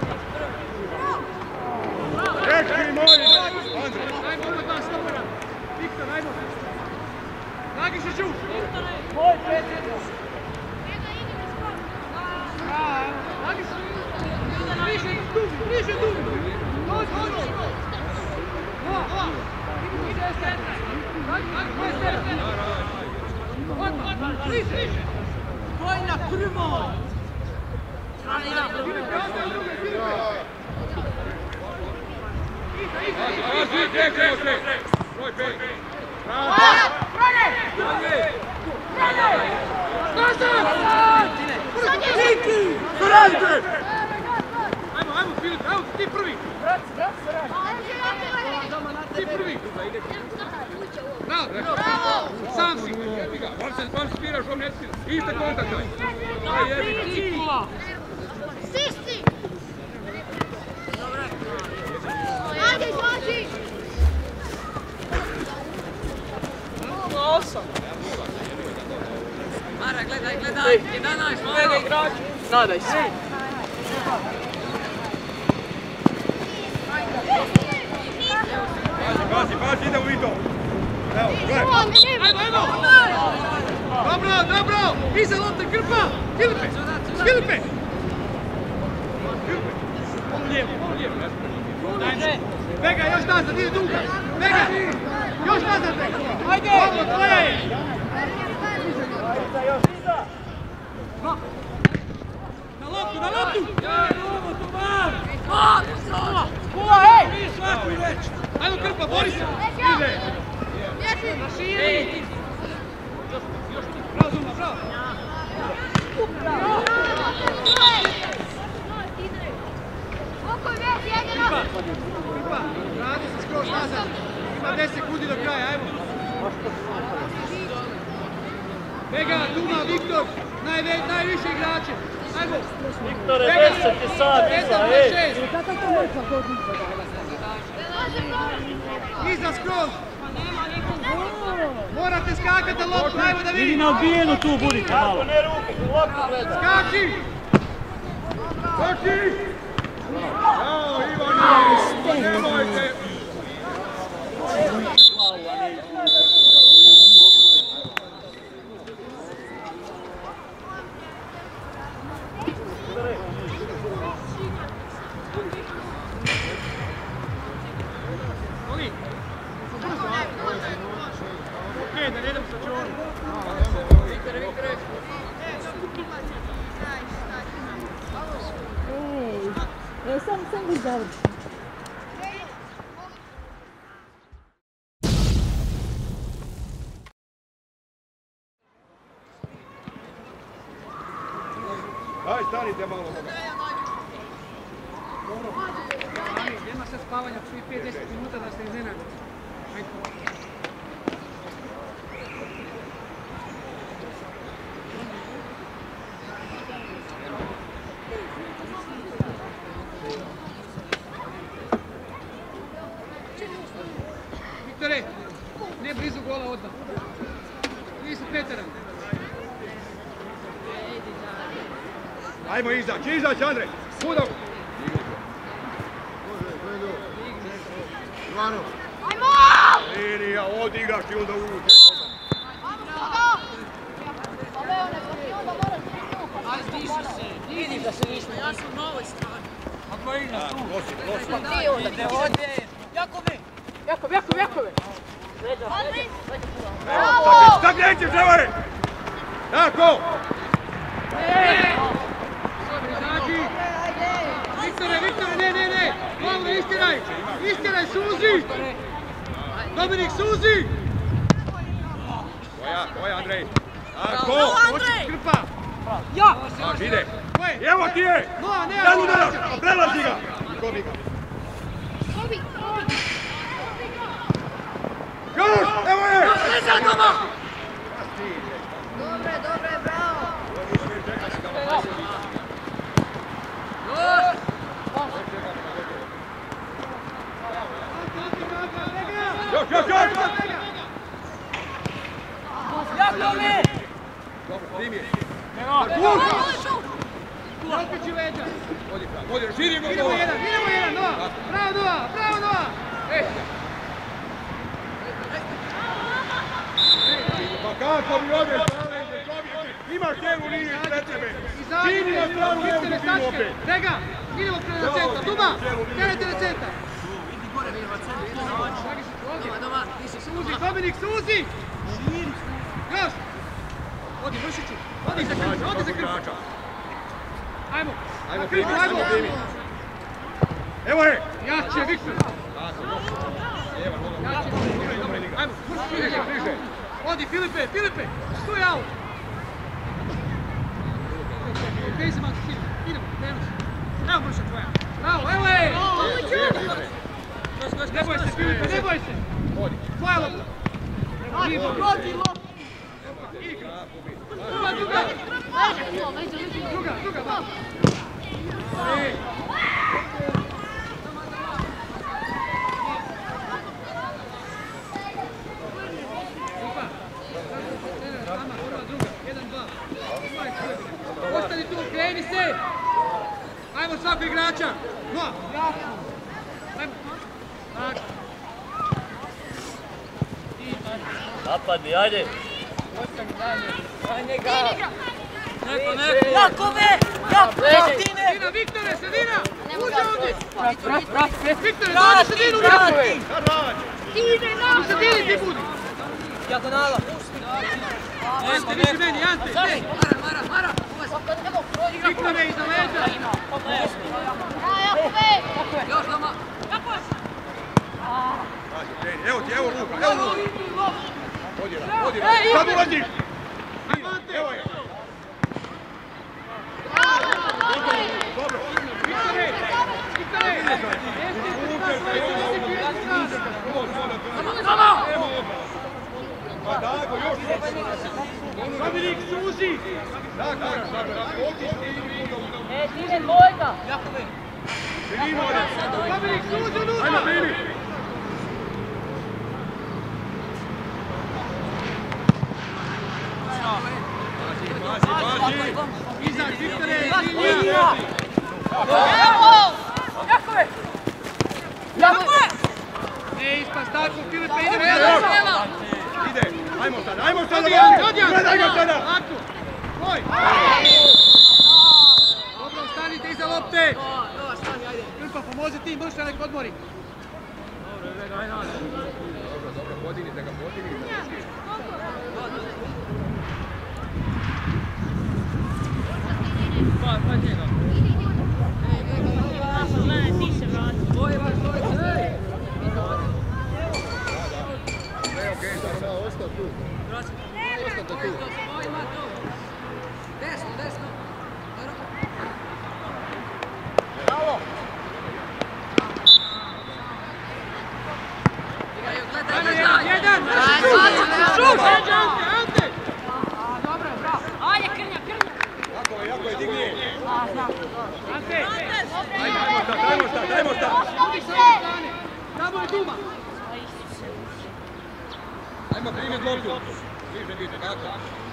Speaker 1: Rečki moji!
Speaker 2: Ajmo, opet nas stopera! Viktor, ajmo! Dragišiću! Više dubi! Dođi! Stoj na prvo! Ajmo, Filip, evo ti prvi! Ti prvi! Bravo! Sam si!
Speaker 1: Vam spiraš, vam ne spiraš. Iste kontakta.
Speaker 7: Sisti! Ajde, dođi!
Speaker 4: Mara, gledaj, 11, Mara! Igrač! Nadaj se!
Speaker 1: Pazi, ide u Vito. Evo, gledaj.
Speaker 2: Ajmo! Dobro! Iza lopte, Krpa! Filipe! Lijevo. Bega, još nazad, ide duga! Bega! Još nazad, Bega! Ajde! Ovo, tvoja je! Na loptu! Ajmo, Krpa, bori se! Ide! Na širi! Bravo, Zuma, bravo! Krpa, radi se skroz nazad. Ima 10 sekundi do kraja, ajmo. Bega, Duma, Viktor, najviše igrače. Ajmo.
Speaker 6: Viktore, 10 je sad iza, ej.
Speaker 2: Iza skroz. Morate skakati na loptu, ajmo da vidimo.
Speaker 6: Vidi na odbijenu tu, budite malo.
Speaker 2: Skači!
Speaker 1: Bravo, Ivane! Nemojte! Aj, stanite malo.
Speaker 2: Nema sad spavanja, prije 5-10 minuta da se iznenadite. Viktore, ne blizu gola odmah. 30 metara.
Speaker 1: Ajmo izać, Andrej. Kuda?
Speaker 7: Ajmo!
Speaker 1: Linija, odigraš i onda uđe.
Speaker 4: Vidim da se nismo, ja sam na ovoj strani.
Speaker 5: Ako igraš tu.
Speaker 4: Ide ovdje. Jakove.
Speaker 1: Tak nećeš, evo je! Tako!
Speaker 2: Viktore, ne! Pavle, istiraj, suzi! Dominik, suzi!
Speaker 1: Koja, Andrej? Tako!
Speaker 4: Andrej!
Speaker 2: Krpa!
Speaker 4: Ja!
Speaker 1: Ide! Evo ti je! Dan udaraš, prelazi ga! Gobi ga! Još! Evo je!
Speaker 7: Dobre, bravo!
Speaker 1: Još!
Speaker 4: Jakove!
Speaker 1: Dobro, primi je.
Speaker 2: Okreći leđa!
Speaker 1: Odi, širi go!
Speaker 2: Idemo jedan, Nova! Bravo, Nova!
Speaker 1: Pa kako mi odeš, imaš lijevu liniju ispred tebe. Širi na stranu lijevu liniju opet.
Speaker 2: Rega, idemo na centar, Duba! Krenete na centar! Suzi, Dominik, suzi! Još! Odi, Vršiću! Odi za krpu! Ajmo!
Speaker 1: Primi! Evo je!
Speaker 2: Jače, Viktor! Ajmo,
Speaker 1: Bliže!
Speaker 2: odi, Filipe! Stuj out! Idemo, krenut! Evo Vrša tvoja! Bravo, evo je! Ne boj se, Filipe, ne boj se! Tvoja lopta! Druga, va! Ostani tu, kreni se! Ajmo svako igrača! No! Ajmo! Tako!
Speaker 6: Napadni, ajde!
Speaker 4: Jakove!
Speaker 2: Sredina, Viktore, sredina! Uđe ovdje! Viktore, dođi u sredinu! U sredini ti budi!
Speaker 4: Dijagonala!
Speaker 2: Ante, više meni, Ante!
Speaker 4: Mara!
Speaker 2: Viktore, iza leđa!
Speaker 4: Još doma!
Speaker 1: Evo Luka! Odi! Sad ulaziš! Evo je! Dobro!
Speaker 2: Viktore!
Speaker 1: Pa tako, još!
Speaker 2: Dominik, suzi!
Speaker 1: Tako,
Speaker 4: Stiže dvojka!
Speaker 2: Dominik, suzi unutra!
Speaker 1: Ajmo, primi! Pazi!
Speaker 2: Izađ, Viktore, linija!
Speaker 4: Jakove!
Speaker 2: Ne ispast tako, Filipe, idemo!
Speaker 1: Ide! Ajmo sada!
Speaker 2: Gledaj ga sada! Ako! Tvoj! Dobro, ostanite iza lopte! Krpa, pomozi ti, Mrša, nek odmori!
Speaker 1: Dobro, podinite ga!
Speaker 4: Desno!
Speaker 2: Ante!
Speaker 4: Ajde, Krnja!
Speaker 1: Jako je, digni!
Speaker 2: Ante!
Speaker 1: Dajmo stat!
Speaker 2: Tamo je Duma!
Speaker 1: Ajmo primjet loptu! Bliže biti, kako?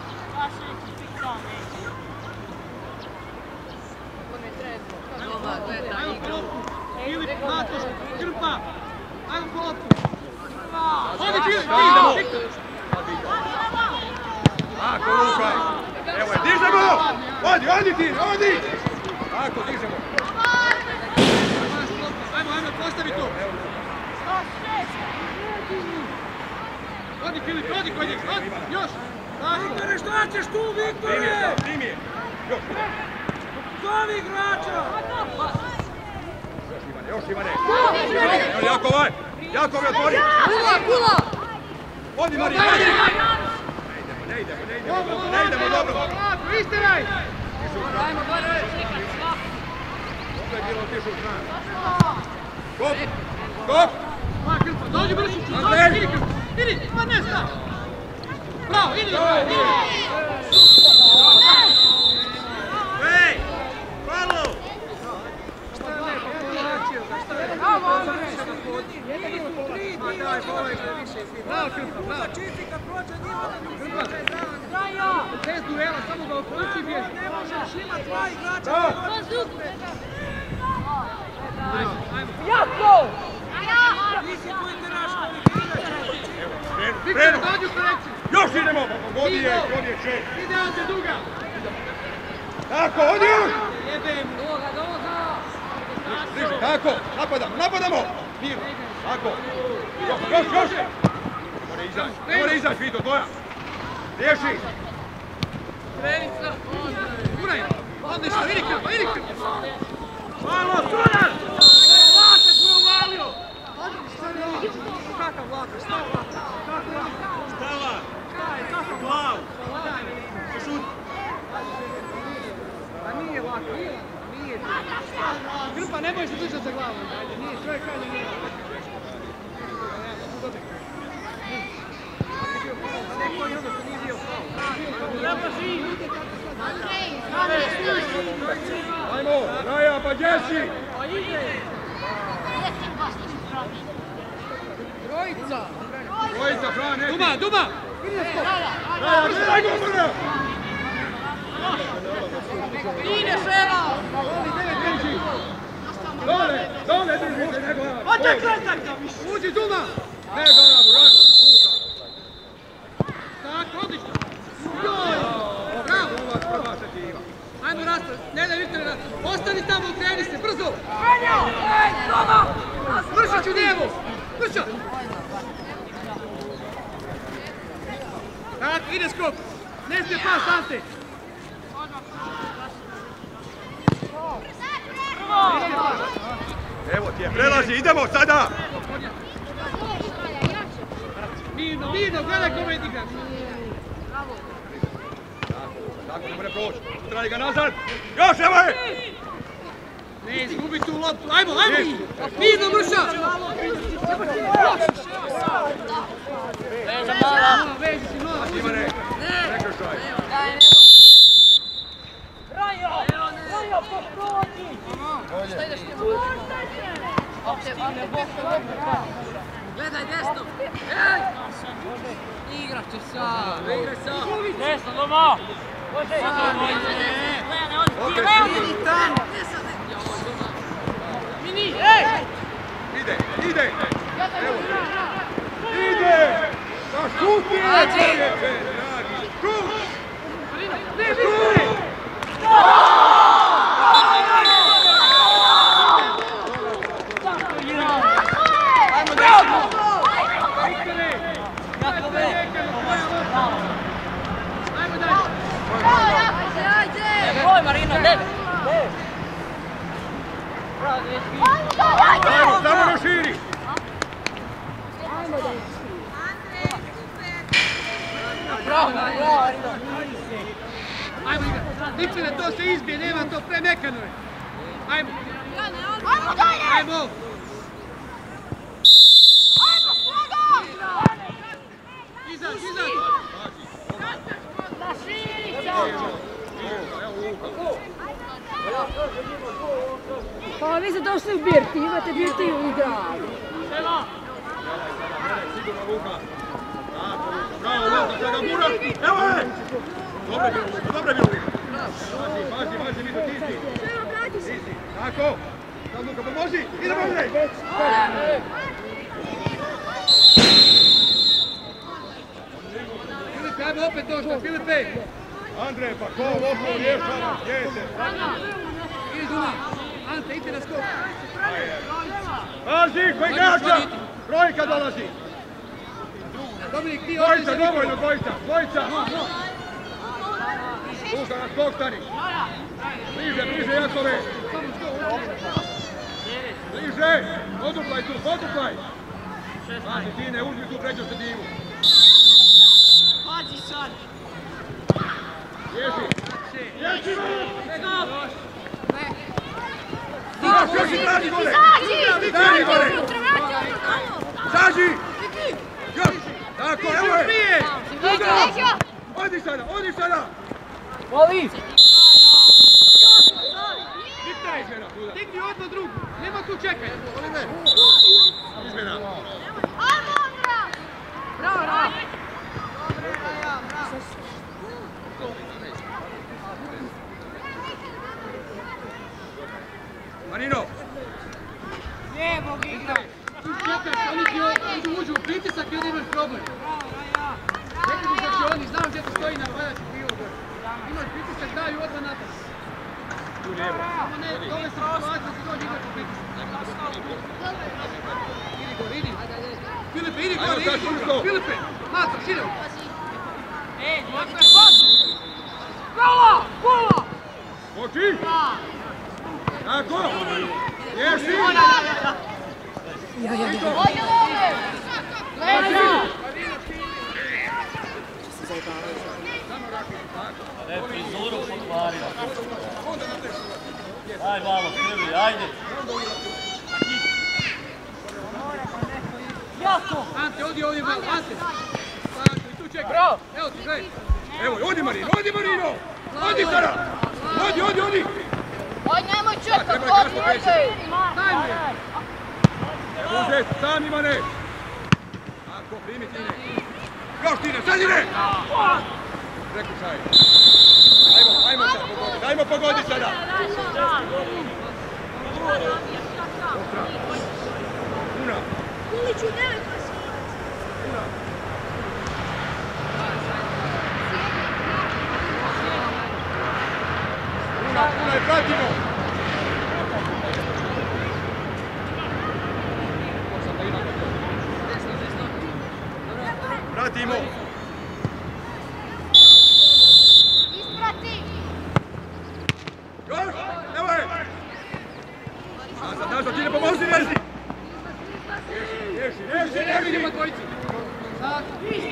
Speaker 2: Ajmo po loptu! Filip, Matoš, Krpa! Ajmo po loptu! Odi Filip! Viktor!
Speaker 1: Tako, Luka! Evo je, dižemo! Odi ti, odi! Tako, dižemo!
Speaker 2: Ajmo, postavi to! Odi Filip, odi kod njeg, odi! Još!
Speaker 6: Viktore, šta ćeš tu, Viktore?
Speaker 1: Primi je! Još!
Speaker 6: Zovi igrača!
Speaker 1: Još Ivane! Jakova! Jakov je otvori!
Speaker 7: Kula!
Speaker 1: Odi Marija! Ne idemo dobro!
Speaker 2: Istiraj!
Speaker 1: Dobro je bilo otišu u stranu. Stop!
Speaker 2: Dođi Bršiću! Idi! Pa ne sta! Bravo, idi!
Speaker 1: Ej! Palo!
Speaker 2: Bez duela, samo ga otpući i bježi.
Speaker 6: Ne možeš imati dva igrača.
Speaker 7: Jako!
Speaker 6: Nisi koji teraš ovih igrača.
Speaker 2: Viktor, dođi u korekciju.
Speaker 1: Još idemo! Godi je 6.
Speaker 2: Ide Ante Duga.
Speaker 1: Tako, odi još!
Speaker 2: Jebem.
Speaker 1: Tako, napadamo! Mirno, tako. Još! Mora izaći, Vito, tvoja. Riješi!
Speaker 2: Uraj. Odlično, idi Krpa.
Speaker 6: Malo, Sudan!
Speaker 2: Vlaka smo uvalio. Kakav Vlaka, šta Vlaka?
Speaker 1: Stava! Glav! Šut!
Speaker 2: A nije Vlaka, nije. Krpa, ne boj se držati za glavu. Nije, čovjek kaže nije. Neko je ono što nije bio
Speaker 1: Ajmo, Raja, pa djeci! Trojica, Fran, neki!
Speaker 2: Duma!
Speaker 1: Raja, gledaj gomora!
Speaker 7: Ide Ševa!
Speaker 1: Dole držite, ne glavu!
Speaker 2: Uđi Duma!
Speaker 1: Ne glavu, Raja!
Speaker 2: Tako, odlično! Bravo! Ajmo Rasta, ne daj Viktore Rasta. Ostani tamo, okreni se, brzo! Vršić u lijevu! Vrša! Tako, ide skok! Ne smije pas, Ante!
Speaker 1: Evo ti je, prelazi, idemo sada!
Speaker 2: Mirno, gledaj kome igraš!
Speaker 1: Tako ne može proći, strani ga nazad! Još, evo je!
Speaker 2: Ne izgubi tu loptu, ajmo! Mirno, Mrša! Veži si noga!
Speaker 1: Ivane, prekršaj!
Speaker 6: Rajo, poproti!
Speaker 7: Šta ideš ti?
Speaker 4: Gledaj desno! Ej! Igraš će sam!
Speaker 5: Desno, doma!
Speaker 4: Mini! Ej!
Speaker 1: Ide! Evo! Ide! Pa šuti! Šut!
Speaker 4: Broj Marino, 9!
Speaker 1: Samo širi!
Speaker 2: Ajmo igra! Viktore, to se izbije, nema to, premekano je! Ajmo! Ajmo! Izađ!
Speaker 8: došli u Birti, imate Birti u gradu.
Speaker 1: Sigurno Luka. Bravo Luka, sada Mura. Evo je! Dobre bilo Luka. Pazi, Mito, ti si. Tako. Sad Luka, pomozi. Idemo Andrej.
Speaker 2: Filipe, ajmo opet došla, Filipe.
Speaker 1: Andrej, pa ko ovo rješava? Jeste.
Speaker 2: Idi Duma. Ante, idite na skok.
Speaker 1: Pazi, koji igrača! Trojka dolazi.
Speaker 2: Dominik, ti
Speaker 1: Dvojica, dovoljno, dvojica. Luka na skok stani. Bliže, Jakove. Bliže, poduplaj tu, poduplaj. Pazi, Tine, uzmi tu pređu se divu.
Speaker 4: Pazi sad!
Speaker 1: Ježi! Zaži! Još! Tako, evo je! Odi sada!
Speaker 6: Voli!
Speaker 2: Digni odmah drugu, nema tu čekaj.
Speaker 1: Izmjena!
Speaker 7: Bravo!
Speaker 1: Marino!
Speaker 4: Lijevo igra!
Speaker 2: Tu čekaš, oni ti uđu u pritisak i onda imaš problem. Rekli mi da će oni, znam gdje ti stoji na padaču krivo gore. Imaš pritisak, daju odmah napad.
Speaker 1: Tu lijevo.
Speaker 2: Samo ne, dole se situaciju, ti dođe igraš u pritisak. Idi gore, idi. Filipe, idi gore. Filipe, Mato, šire.
Speaker 7: Kola!
Speaker 1: Oči! Tako! Ješi!
Speaker 7: Ovdje love!
Speaker 6: Ne, frizuru pokvario. Daj malo krvi, ajde.
Speaker 2: Ante, odi ovdje malo, Ante. Tako, i tu čekaj. Evo ti, gledaj.
Speaker 1: Evo, odi Marino! Odi sada! Odi!
Speaker 7: Oj, nemoj čekat,
Speaker 1: Treba je
Speaker 7: odi,
Speaker 1: kasno peći.
Speaker 2: Daj mi je.
Speaker 1: Uzet, sam Ivane! Tako, primi Tine. Još Tine, sad ide! Prekušaj. Ajmo sad pogoditi, ajmo pogoditi sada! Ostra. Una.
Speaker 7: Kuliću, nemoj
Speaker 1: Una. Una je pratimo! Pratimo!
Speaker 7: isprati!
Speaker 1: Još! Evo je! Nazad, ti ne pomozi, Rezi! Ješi!
Speaker 2: Idemo dvojici. Sad.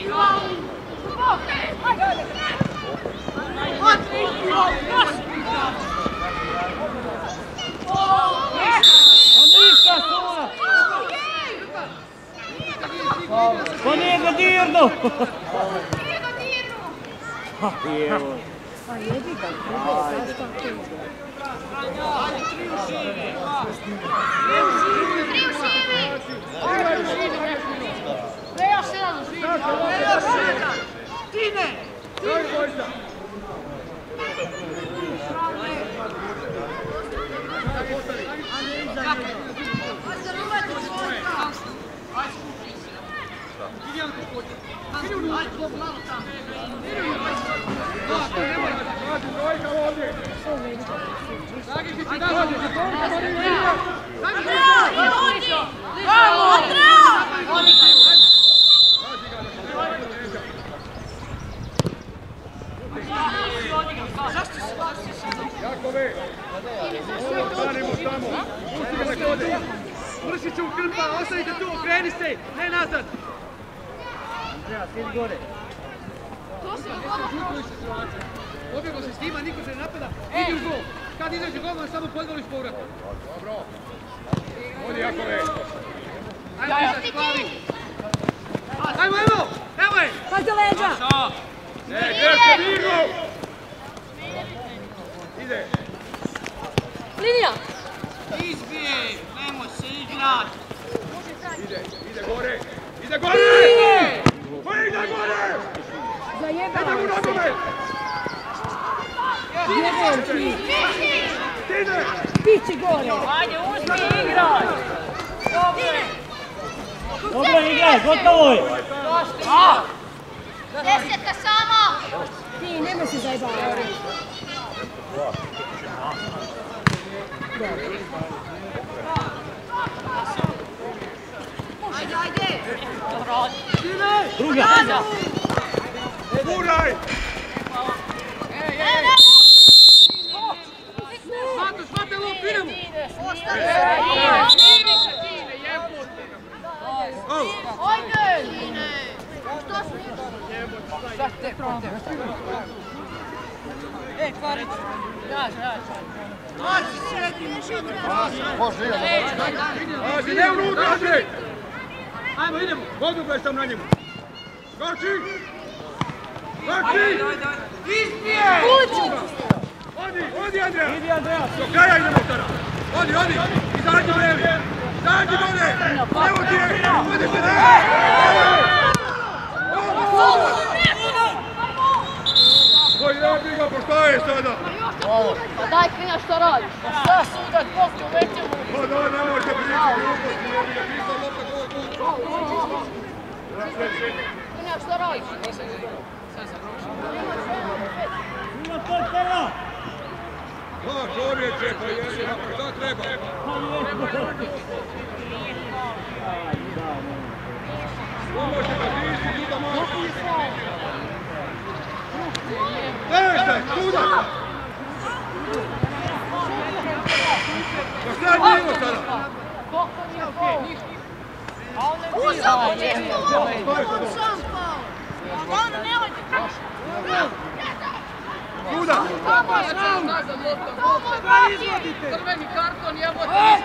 Speaker 6: Pa nije ga dirno!
Speaker 8: Pa jebi ga, zašto ti?
Speaker 2: Tine!
Speaker 1: Daj, dvojica!
Speaker 2: Idi Anko, hoće. Idi u nuku. To ne mora.
Speaker 1: Pazi, trojka ovdje!
Speaker 2: Zagišić i dalje.
Speaker 1: Jakove! Stanimo tamo! Pusti ga da kode!
Speaker 2: Mršiću, Krpa, ostanite tu, okreni se, ne nazad.
Speaker 6: Andreja, sjedi gore.
Speaker 2: Pobjegao se s njima, niko se ne napada, idi u gol. Kad izađe gol, samo podvoliš povrat.
Speaker 1: Dobro! Odi Jakove!
Speaker 2: Ajmo izaći, Klavi. Ajmo, evo je.
Speaker 8: Pa za leđa!
Speaker 1: Ne, greška Virgo! Ide!
Speaker 7: Linija!
Speaker 4: Izbije! Nemoj se igrat!
Speaker 1: Ide gore! Ide gore! Pa ide gore!
Speaker 8: Za jedan.
Speaker 1: Ide u nogomet! Ide!
Speaker 8: Pići gore.
Speaker 4: Ajde, uzmi igraj!
Speaker 6: Dobro igraj, gotovo je.
Speaker 7: Desetka samo!
Speaker 8: Ti, nemoj se zajebavati.
Speaker 7: Ajde, ajde!
Speaker 6: Druga.
Speaker 1: Guraj!
Speaker 2: Svate lop, idemo!
Speaker 7: Ajde! Što su
Speaker 1: Pazi, ne unutra, Andrej!
Speaker 2: Ajmo, idemo!
Speaker 1: Vodu gledaj sam na njemu! Kači! Kači!
Speaker 4: Izbije!
Speaker 1: Odi, Andreja!
Speaker 6: Idi Andreja.
Speaker 1: Do kraja idemo sada! Odi! Izađi brevi! Izađi dole! Evo ti je! Odi se ne! Koji ne bi ga, pa šta je sada?
Speaker 7: Pa daj Klinja što radiš?
Speaker 4: Šta sudac, Bog te uvećemo?
Speaker 1: Pa da, ne možete pričati gluposti, ne bi ga pisao lopta gol.
Speaker 7: Klinja što radiš?
Speaker 6: Ima to tela.
Speaker 1: Pa čovječe, pa jedina, pa šta treba? Pomoći ga, ti si ljuda mati. Nešto, sudac! Pa šta je bilo sada? Sudac!
Speaker 2: Crveni karton, jebote!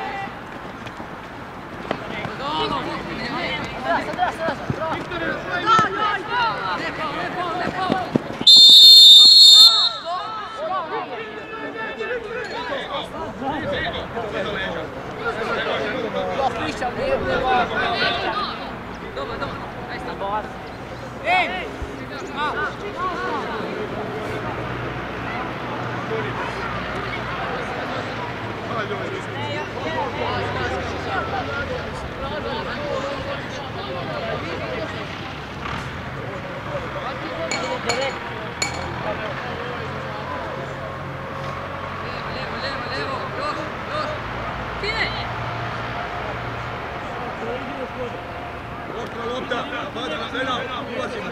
Speaker 1: Ostra lopta, pada na sredam, ulazimo.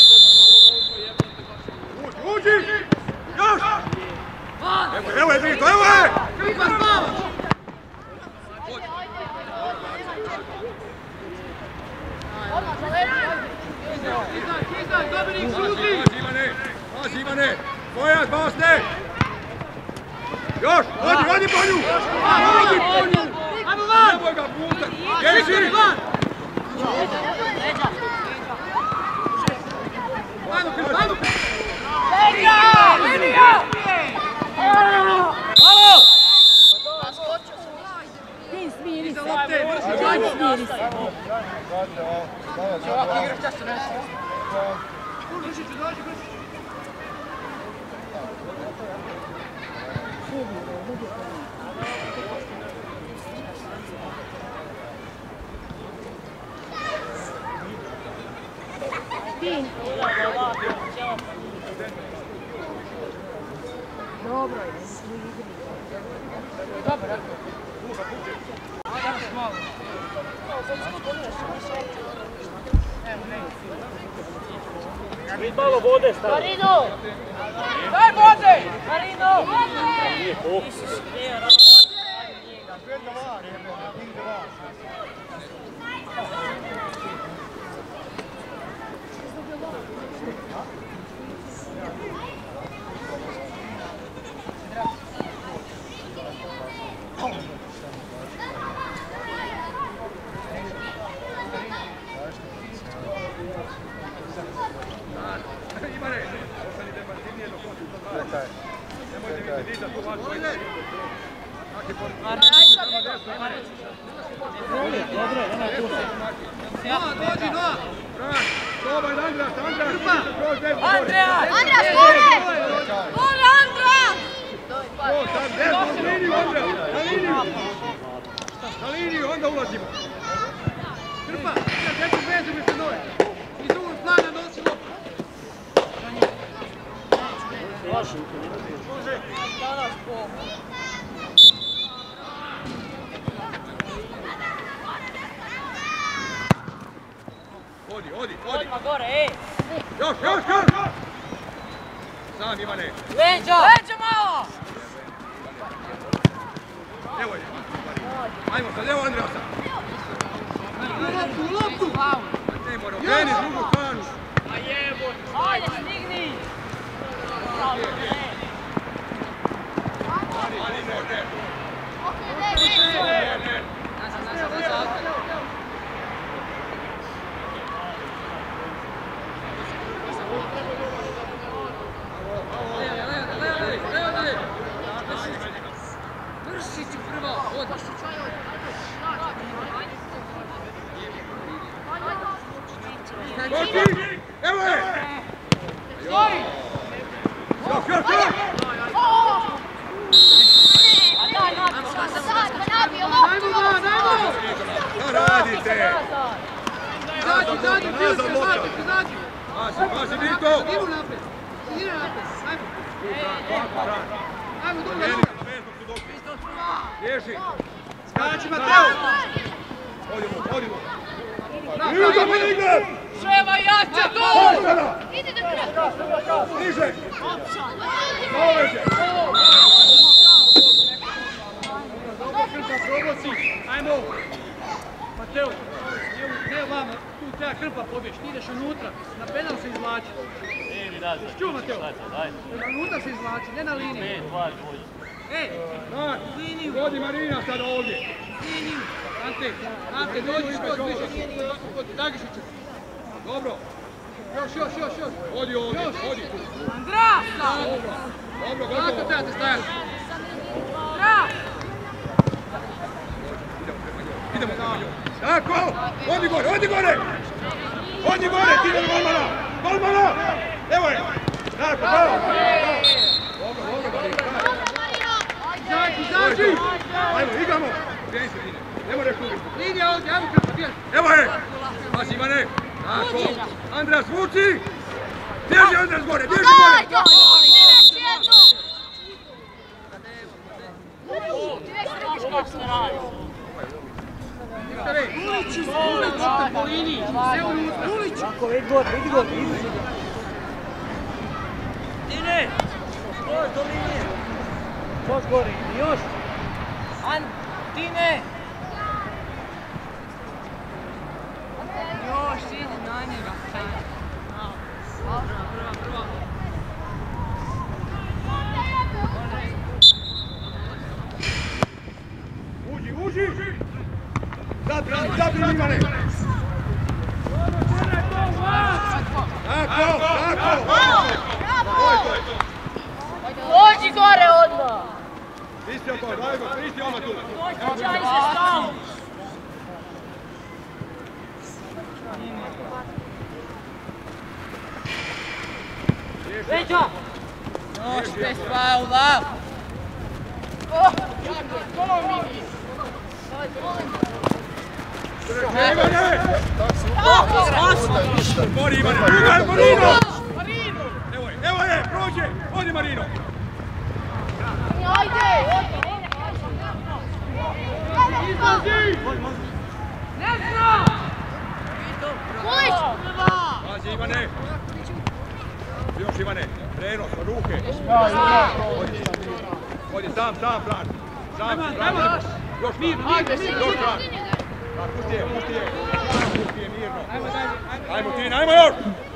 Speaker 1: Uđi! Još! Evo je Drito, evo je!
Speaker 2: Dominik, šuti!
Speaker 1: Pazi Ivane! Pojas, basne! Još! Odi po nju! Odi po nju!
Speaker 2: Ajmo van!
Speaker 1: Nemoj ga putat! Ježi!
Speaker 2: Ajmo!
Speaker 8: Ti smiri se.
Speaker 2: Lopte, vrši,
Speaker 8: Ajmo, smiri se.
Speaker 2: Vršiću, dođi, vrši!
Speaker 8: Dobro je.
Speaker 6: Mi malo vode stavi.
Speaker 4: Marino! Daj vode! Marino!
Speaker 6: Nije fokus.
Speaker 1: Ivane, ostanite pasivnije do konca. Nemojte mi se dizati u vašu.
Speaker 6: Dobro, nema tu.
Speaker 2: Noa, dođi, Noa!
Speaker 1: Dobar, Andras!
Speaker 7: Andras, gore! Gore, Andras!
Speaker 1: Na liniju, Andras! Na liniju, onda ulazimo.
Speaker 2: Krpa, ja treću vezu mi se nove. Iz ovog plana nosi loptu.
Speaker 1: Odi!
Speaker 4: Odmah gore, ej!
Speaker 1: Još! Sam, Ivane!
Speaker 4: Leđa malo!
Speaker 1: Evo je! Ajmo sad, evo Andrasa!
Speaker 2: U loptu!
Speaker 1: Ne mora, okreni drugu stranu!
Speaker 4: Ajde, stigni!
Speaker 2: Vršiću prvo, odmah.
Speaker 1: Koči! Evo je!
Speaker 2: Stoji!
Speaker 1: Još! Šta radite?
Speaker 2: Izađi, izađi!
Speaker 1: Pazi, Vito!
Speaker 2: Idu napred! Ajmo! Ajmo, druga!
Speaker 1: Riješi!
Speaker 2: Skači, Mateo!
Speaker 1: Odimo! Idemo igrat!
Speaker 4: Treba jače tu!
Speaker 7: Idi do kraja!
Speaker 1: Niže! Doveže!
Speaker 2: Ajmo! Mateo, ne vama, tu treba Krpa pobjeć, ti ideš unutra, na penal se izvlači. Čuo Mateo? Unutra se izvlači, ne na liniju. Liniju!
Speaker 1: Vodi Marina sad ovdje!
Speaker 2: Liniju! Ante, dođi što bliže, kod Dagišića.
Speaker 1: Dobro!
Speaker 2: Još!
Speaker 1: Odi ovdje, odi tu!
Speaker 4: Andrasa!
Speaker 1: Dobro,
Speaker 2: Tako
Speaker 1: gotovo!
Speaker 2: trebate stajati.
Speaker 1: Idemo prema njoj! Tako! Odi gore! Odi gore! Ti do golmana! Evo je! Tako, bravo! Dobro,
Speaker 2: Izađi!
Speaker 1: ajmo, igramo! Kreni se, Ine! Ne moraš uvijek!
Speaker 2: Linija ovdje, ajmo Krpa, bježi!
Speaker 1: Evo je! Pazi, Ivane! Tako! Andras, vuci! Bježi Andras gore! Bježi gore!
Speaker 2: Uliću po liniji, sve unutra. Uliću!
Speaker 6: Tako, vidi gol.
Speaker 4: Tine! Skoro do linije!
Speaker 6: Još gore, još!
Speaker 4: Tine! Još, idi na njega. Prva.
Speaker 1: Uđi! Zapri Ivane! Tako!
Speaker 7: Dođi gore odmah!
Speaker 1: Pristi oko, pristi odmah tu!
Speaker 4: Čaj se stalo! Leđa! Još bez faula!
Speaker 1: Ivane! Mori Ivane! Drugaj Marino! Evo je! Prođe! Odi Marino!
Speaker 7: Ajde!
Speaker 4: Ne zna!
Speaker 1: Pazi Ivane! Još Ivane! Prenos, ruke! Odi sam plan! Još plan! Pusti je mirno! Ajmo Tina, ajmo još!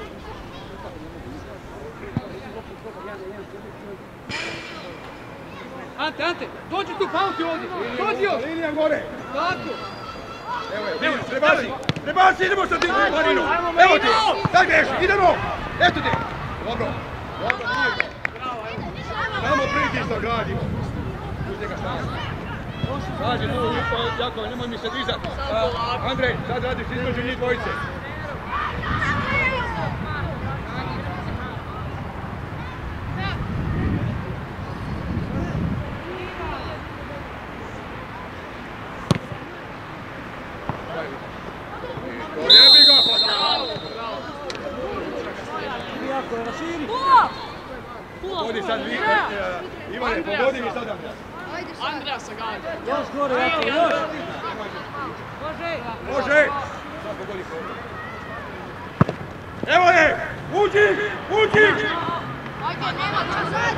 Speaker 2: Ante, dođi tu, pauti ovdje! Dođi još!
Speaker 1: Linija gore!
Speaker 2: Tako!
Speaker 1: Evo je, prebaci, idemo sa tim Marinu! Evo ti! Daj beži, idemo! Eto ti! Dobro, mirno! Samo pritisak radimo! Pusti ga šta! Pazi tu, Jakova, nemoj mi se dizat. Andrej, sad radiš između njih dvojice. Jebi ga, pa da!
Speaker 6: Jako je na širi.
Speaker 1: Pogodi sad vi, Ivane, pogodi mi sad Andreja.
Speaker 4: Andreja se gađa.
Speaker 6: Još gore, jako, još.
Speaker 1: Može! Sad pogodi pogodi. Evo je! Uđi! Uđi!
Speaker 7: Ajde, nema čas.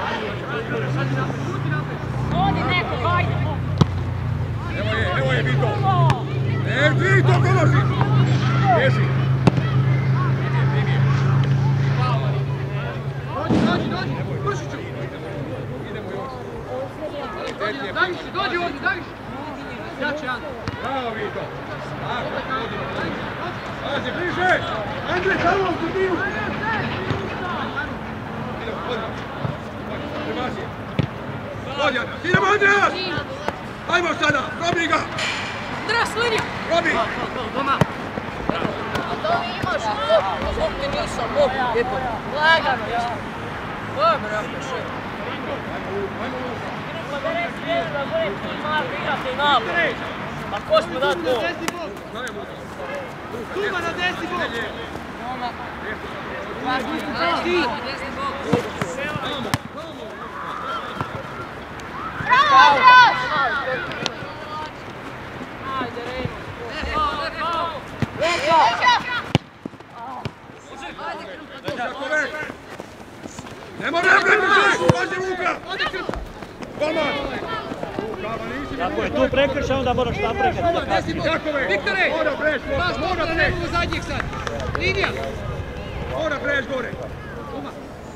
Speaker 7: Odi neko, ajde.
Speaker 1: Evo je Vito! Vito, pomoži! Bježi!
Speaker 2: Dođi, Pršiću!
Speaker 1: Idemo još.
Speaker 2: Dođi ovdje, daviš! Jače, Ante.
Speaker 1: Bravo Vito! Pazi, bliže! Andrej, samo u sredinu! Idemo, odmah! Prebaci! Dođi, Andrej! Idemo, Andrej! Ajmo sada! Robi ga!
Speaker 4: Andreja, linija!
Speaker 1: Robi!
Speaker 2: Doma!
Speaker 7: A to imaš loptu, lopti nisam, loptu, lijepo. Lagano, ja. Dobro, jako še.
Speaker 4: Pa ko smo dat gol?
Speaker 2: Tuba na desni bok!
Speaker 7: Bravo, Andras!
Speaker 4: Ajde, Rejmo.
Speaker 1: Ne mora prekršaj! Pazi Luka! Golman!
Speaker 6: Ako je tu prekršaj, onda moraš napraviti.
Speaker 2: Viktore!
Speaker 1: Mora preć!
Speaker 2: Mora da ne mogu zadnjeg sad! Linija!
Speaker 1: Mora preć gore!
Speaker 2: Tuma!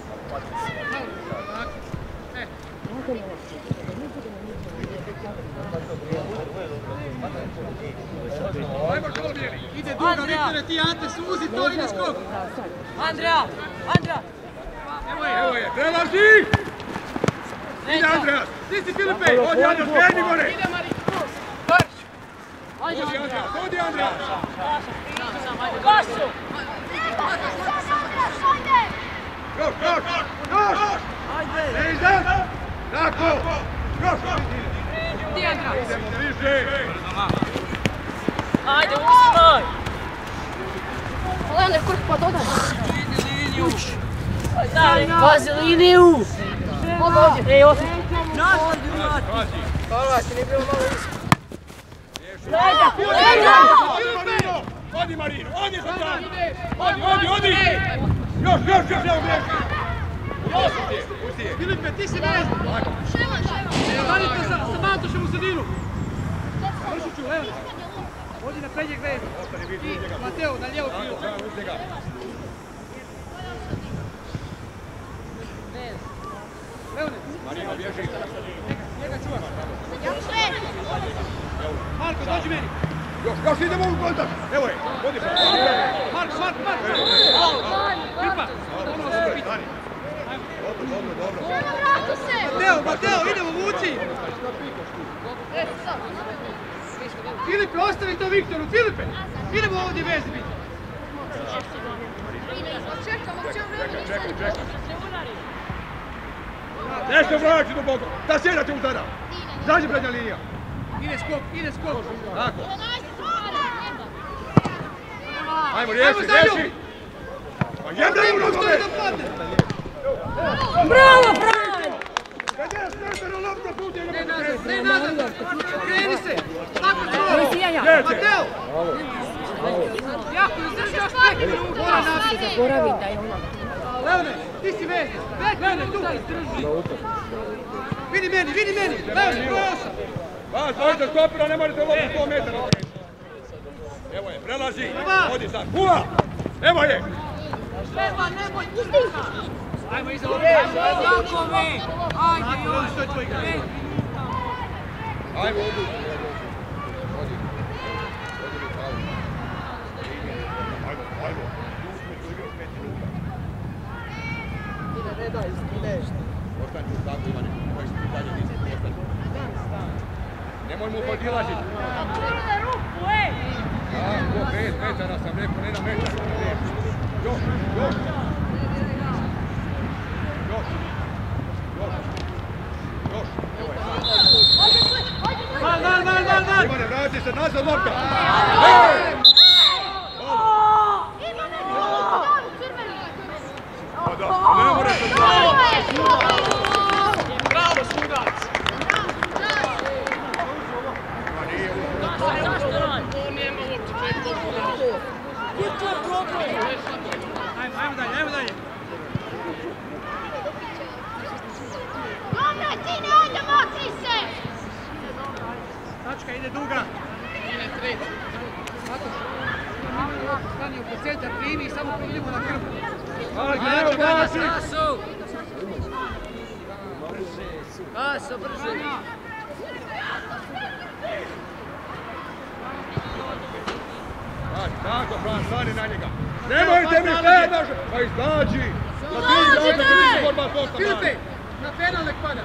Speaker 1: Ajmo što bijeli!
Speaker 2: Ide duga, Viktore, ti Ante, suzi to, ide skok!
Speaker 4: Andreja! Andreja!
Speaker 1: Evo je, prelazi! Ide Andreas!
Speaker 2: Ti si Filipe!
Speaker 1: Odi Andreas, kreni gore!
Speaker 4: Ide Mari!
Speaker 1: Odi Andreas, odi Andreas!
Speaker 4: Gasu!
Speaker 1: Još! Ne izdam! Tako! Još!
Speaker 4: Ti Andreja!
Speaker 1: Idemo više!
Speaker 4: Ajde, uzmaj!
Speaker 7: Leone, kurk pa dodaj.
Speaker 4: Pazi liniju!
Speaker 7: Ovdje.
Speaker 4: Ej, osjećaj!
Speaker 1: Odi Marino, odi za tamo! Odi! Još, evo gdje! Pusti je!
Speaker 2: Filipe, ti si vezan! Radite sa Matošem u sredinu! Pršiću, evo! Odi na prednjeg veza! I Mateo, na lijevo krilo! Leone!
Speaker 1: Marino bježi!
Speaker 2: Njega čuvaš! Marko, dođi meni!
Speaker 1: Još idemo u kontakt! Evo je, vodi se!
Speaker 2: Marko! Kripa!
Speaker 1: Dobro.
Speaker 2: Mateo, idemo, vuci! Filipe, ostavi to Viktoru, Filipe! Idemo ovdje vezi biti!
Speaker 1: Čekaj. Nešto vraći do boga! Da sjedate u tada! Zađi prednja linija!
Speaker 2: Ide skok!
Speaker 1: Tako! Ajmo, riješi! Pa jebne mu na dole!
Speaker 4: Bravo, Fran!
Speaker 1: 50 metara lopta puti!
Speaker 2: Ne nazad! Kreni se! Tako čuo! Mateo! Jako, izdrži još pek! Mora naprijed!
Speaker 8: Zaboravim da je ona.
Speaker 2: Leone, ti si vezi! Leone, tu! Vidi meni! Leone, broj 8!
Speaker 1: Vas, dojte stopira, ne morate loptu 100 metara! Evo je, prelazi! Odi sad! Kuva! Evo je!
Speaker 4: Nemoj!
Speaker 2: Ajmo iza ovdje!
Speaker 4: Jako mi! Ajde, još!
Speaker 1: Ajmo, odu! Ajmo! Ostani tu tako, Ivane, moje pitanje nisi, ostani. Nemoj mu podilaziti. Tako, 5 metara sam rekao, ne na metar. Još. Ivane, vrati se nazad, lopta! Ne more se
Speaker 4: Bravo, sudac! On nema uopće
Speaker 2: Ajmo dalje. Tačka ide duga. Stani oko centra, primi i samo pridimo na krv.
Speaker 7: Gaso, brže.
Speaker 1: Tako, Fran, stani na njega. Nemojte mi gledaš! Pa izađi! Da ti izađe, da ti borba posta.
Speaker 2: Filipe, na penal nek pada.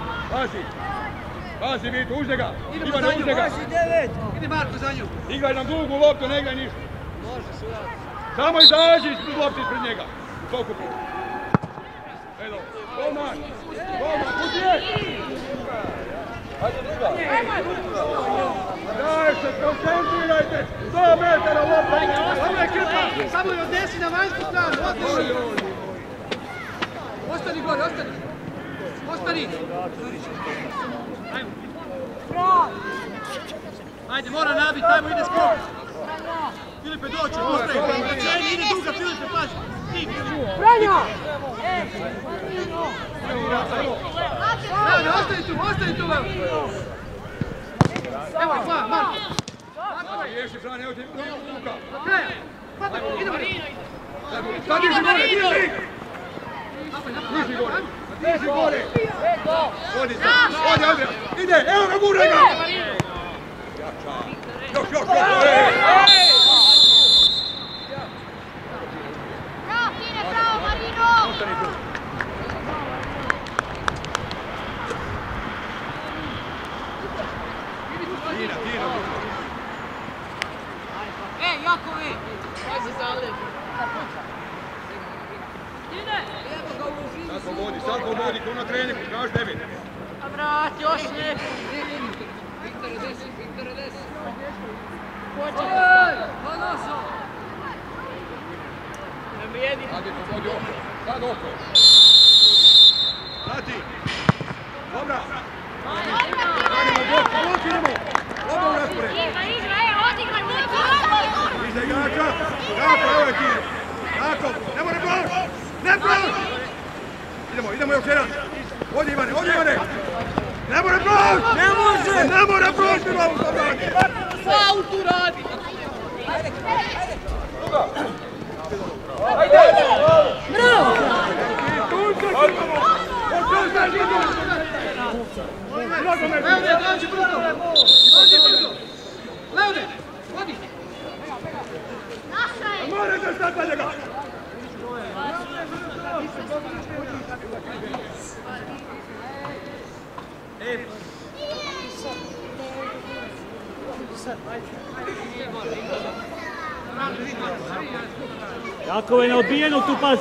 Speaker 1: Pazi, Vito, uzde ga! Ivane, uzde ga!
Speaker 2: Idi Marko za nju.
Speaker 1: Igraj nam dugu loptu, ne igraj ništa. Samo izađi ispred lopti ispred njega. Pokupi. Edo, Toman, puti je! Ajde, druga! Daj se, koncentrirajte! 100 metara lopta!
Speaker 2: Ovo je krpa, samo je odnesi na vanjsku stranu, ostani gore, ostani! Ajde, mora nabiti, ajmo, ide skok! Filipe, doći, postoji! Ide duga, Filipe, pazi! Franjo! Ostani tu, Leo! Evo, Marko!
Speaker 1: Ješi, Fran, evo ti luka!
Speaker 2: Idemo!
Speaker 1: Sad diži gore, diži gore! Odi, Andrija! Ide, evo ga, guraj ga! Još!
Speaker 9: Bravo, Marino!
Speaker 1: Ostani tu! Tina!
Speaker 7: Jakove! Pazi zalep!
Speaker 1: Sad ga vodi, ko na treningu, kaži Devin.
Speaker 7: A vrat, još ne!
Speaker 4: Viktore, desi!
Speaker 7: Ponoso!
Speaker 4: Ne vrijedi!
Speaker 1: Sad oko! Prati! Dobra! Idemo! Oba u raspored! Iza igrača! Tako, evo je Kine! Tako, ne more proći! Ne proći! Idemo još jedan! Odi Ivane! Ne more proći! Ne more proći!
Speaker 7: Faul tu radi! Bravo!
Speaker 2: Leone, dođi brzo! Leone, vodi!
Speaker 1: Morate stati na njega!
Speaker 6: Jakove na odbijenu tu pas.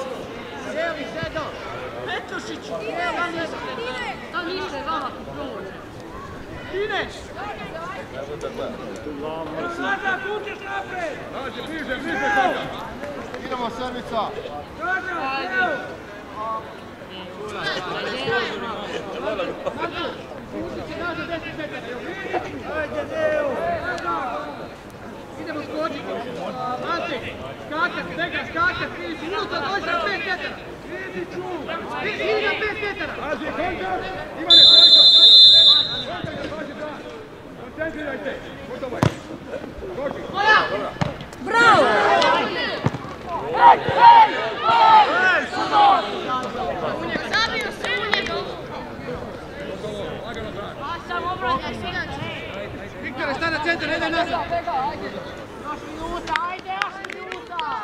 Speaker 7: Petrošić! To niže, vama prođe.
Speaker 2: Ine!
Speaker 6: Sada, kućeš napred!
Speaker 1: Dađe, bliže sada!
Speaker 3: Idemo, servica!
Speaker 2: Idemo skočiti. Ante, skakat, minuta, dođi na 5 metara. Idi na 5 metara.
Speaker 1: Pazi, kontakt! Ivane, trojka! Pazi, da! Koncentrirajte! Gotovo je! Skoči!
Speaker 7: Bravo!
Speaker 9: Zabio se u njega!
Speaker 1: Gotovo, lagano zrad!
Speaker 9: Sam obranjaj se inače!
Speaker 2: Viktore, stani na centar, ne daj nazad.
Speaker 9: Još minuta, ajde, još minuta!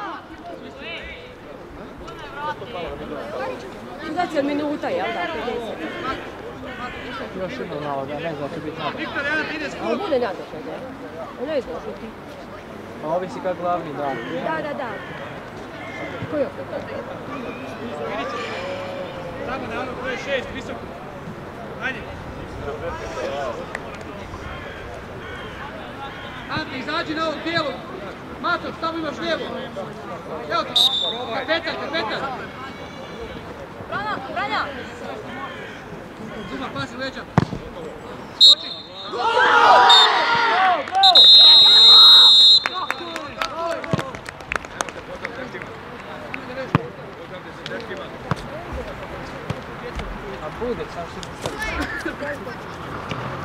Speaker 8: Znači od minuta, jel da? 50.
Speaker 6: Još ima malo, da ne znam će biti nada.
Speaker 2: Viktor, jedan ti ide
Speaker 7: Ali
Speaker 2: skok.
Speaker 7: bude nada toga. Ono je izložiti.
Speaker 6: Pa ovisi kak glavni da.
Speaker 8: Da. Koji opet?
Speaker 2: Samo na ono koje je 6, visoko. Ajde. Ante, izađi na ovog bijelog. Matoš, tamo imaš lijevo. Evo ti. Kapetan.
Speaker 7: Branja!
Speaker 2: Zuma, pasi leđa. Skoči.
Speaker 6: A bude, sam što ti staviti.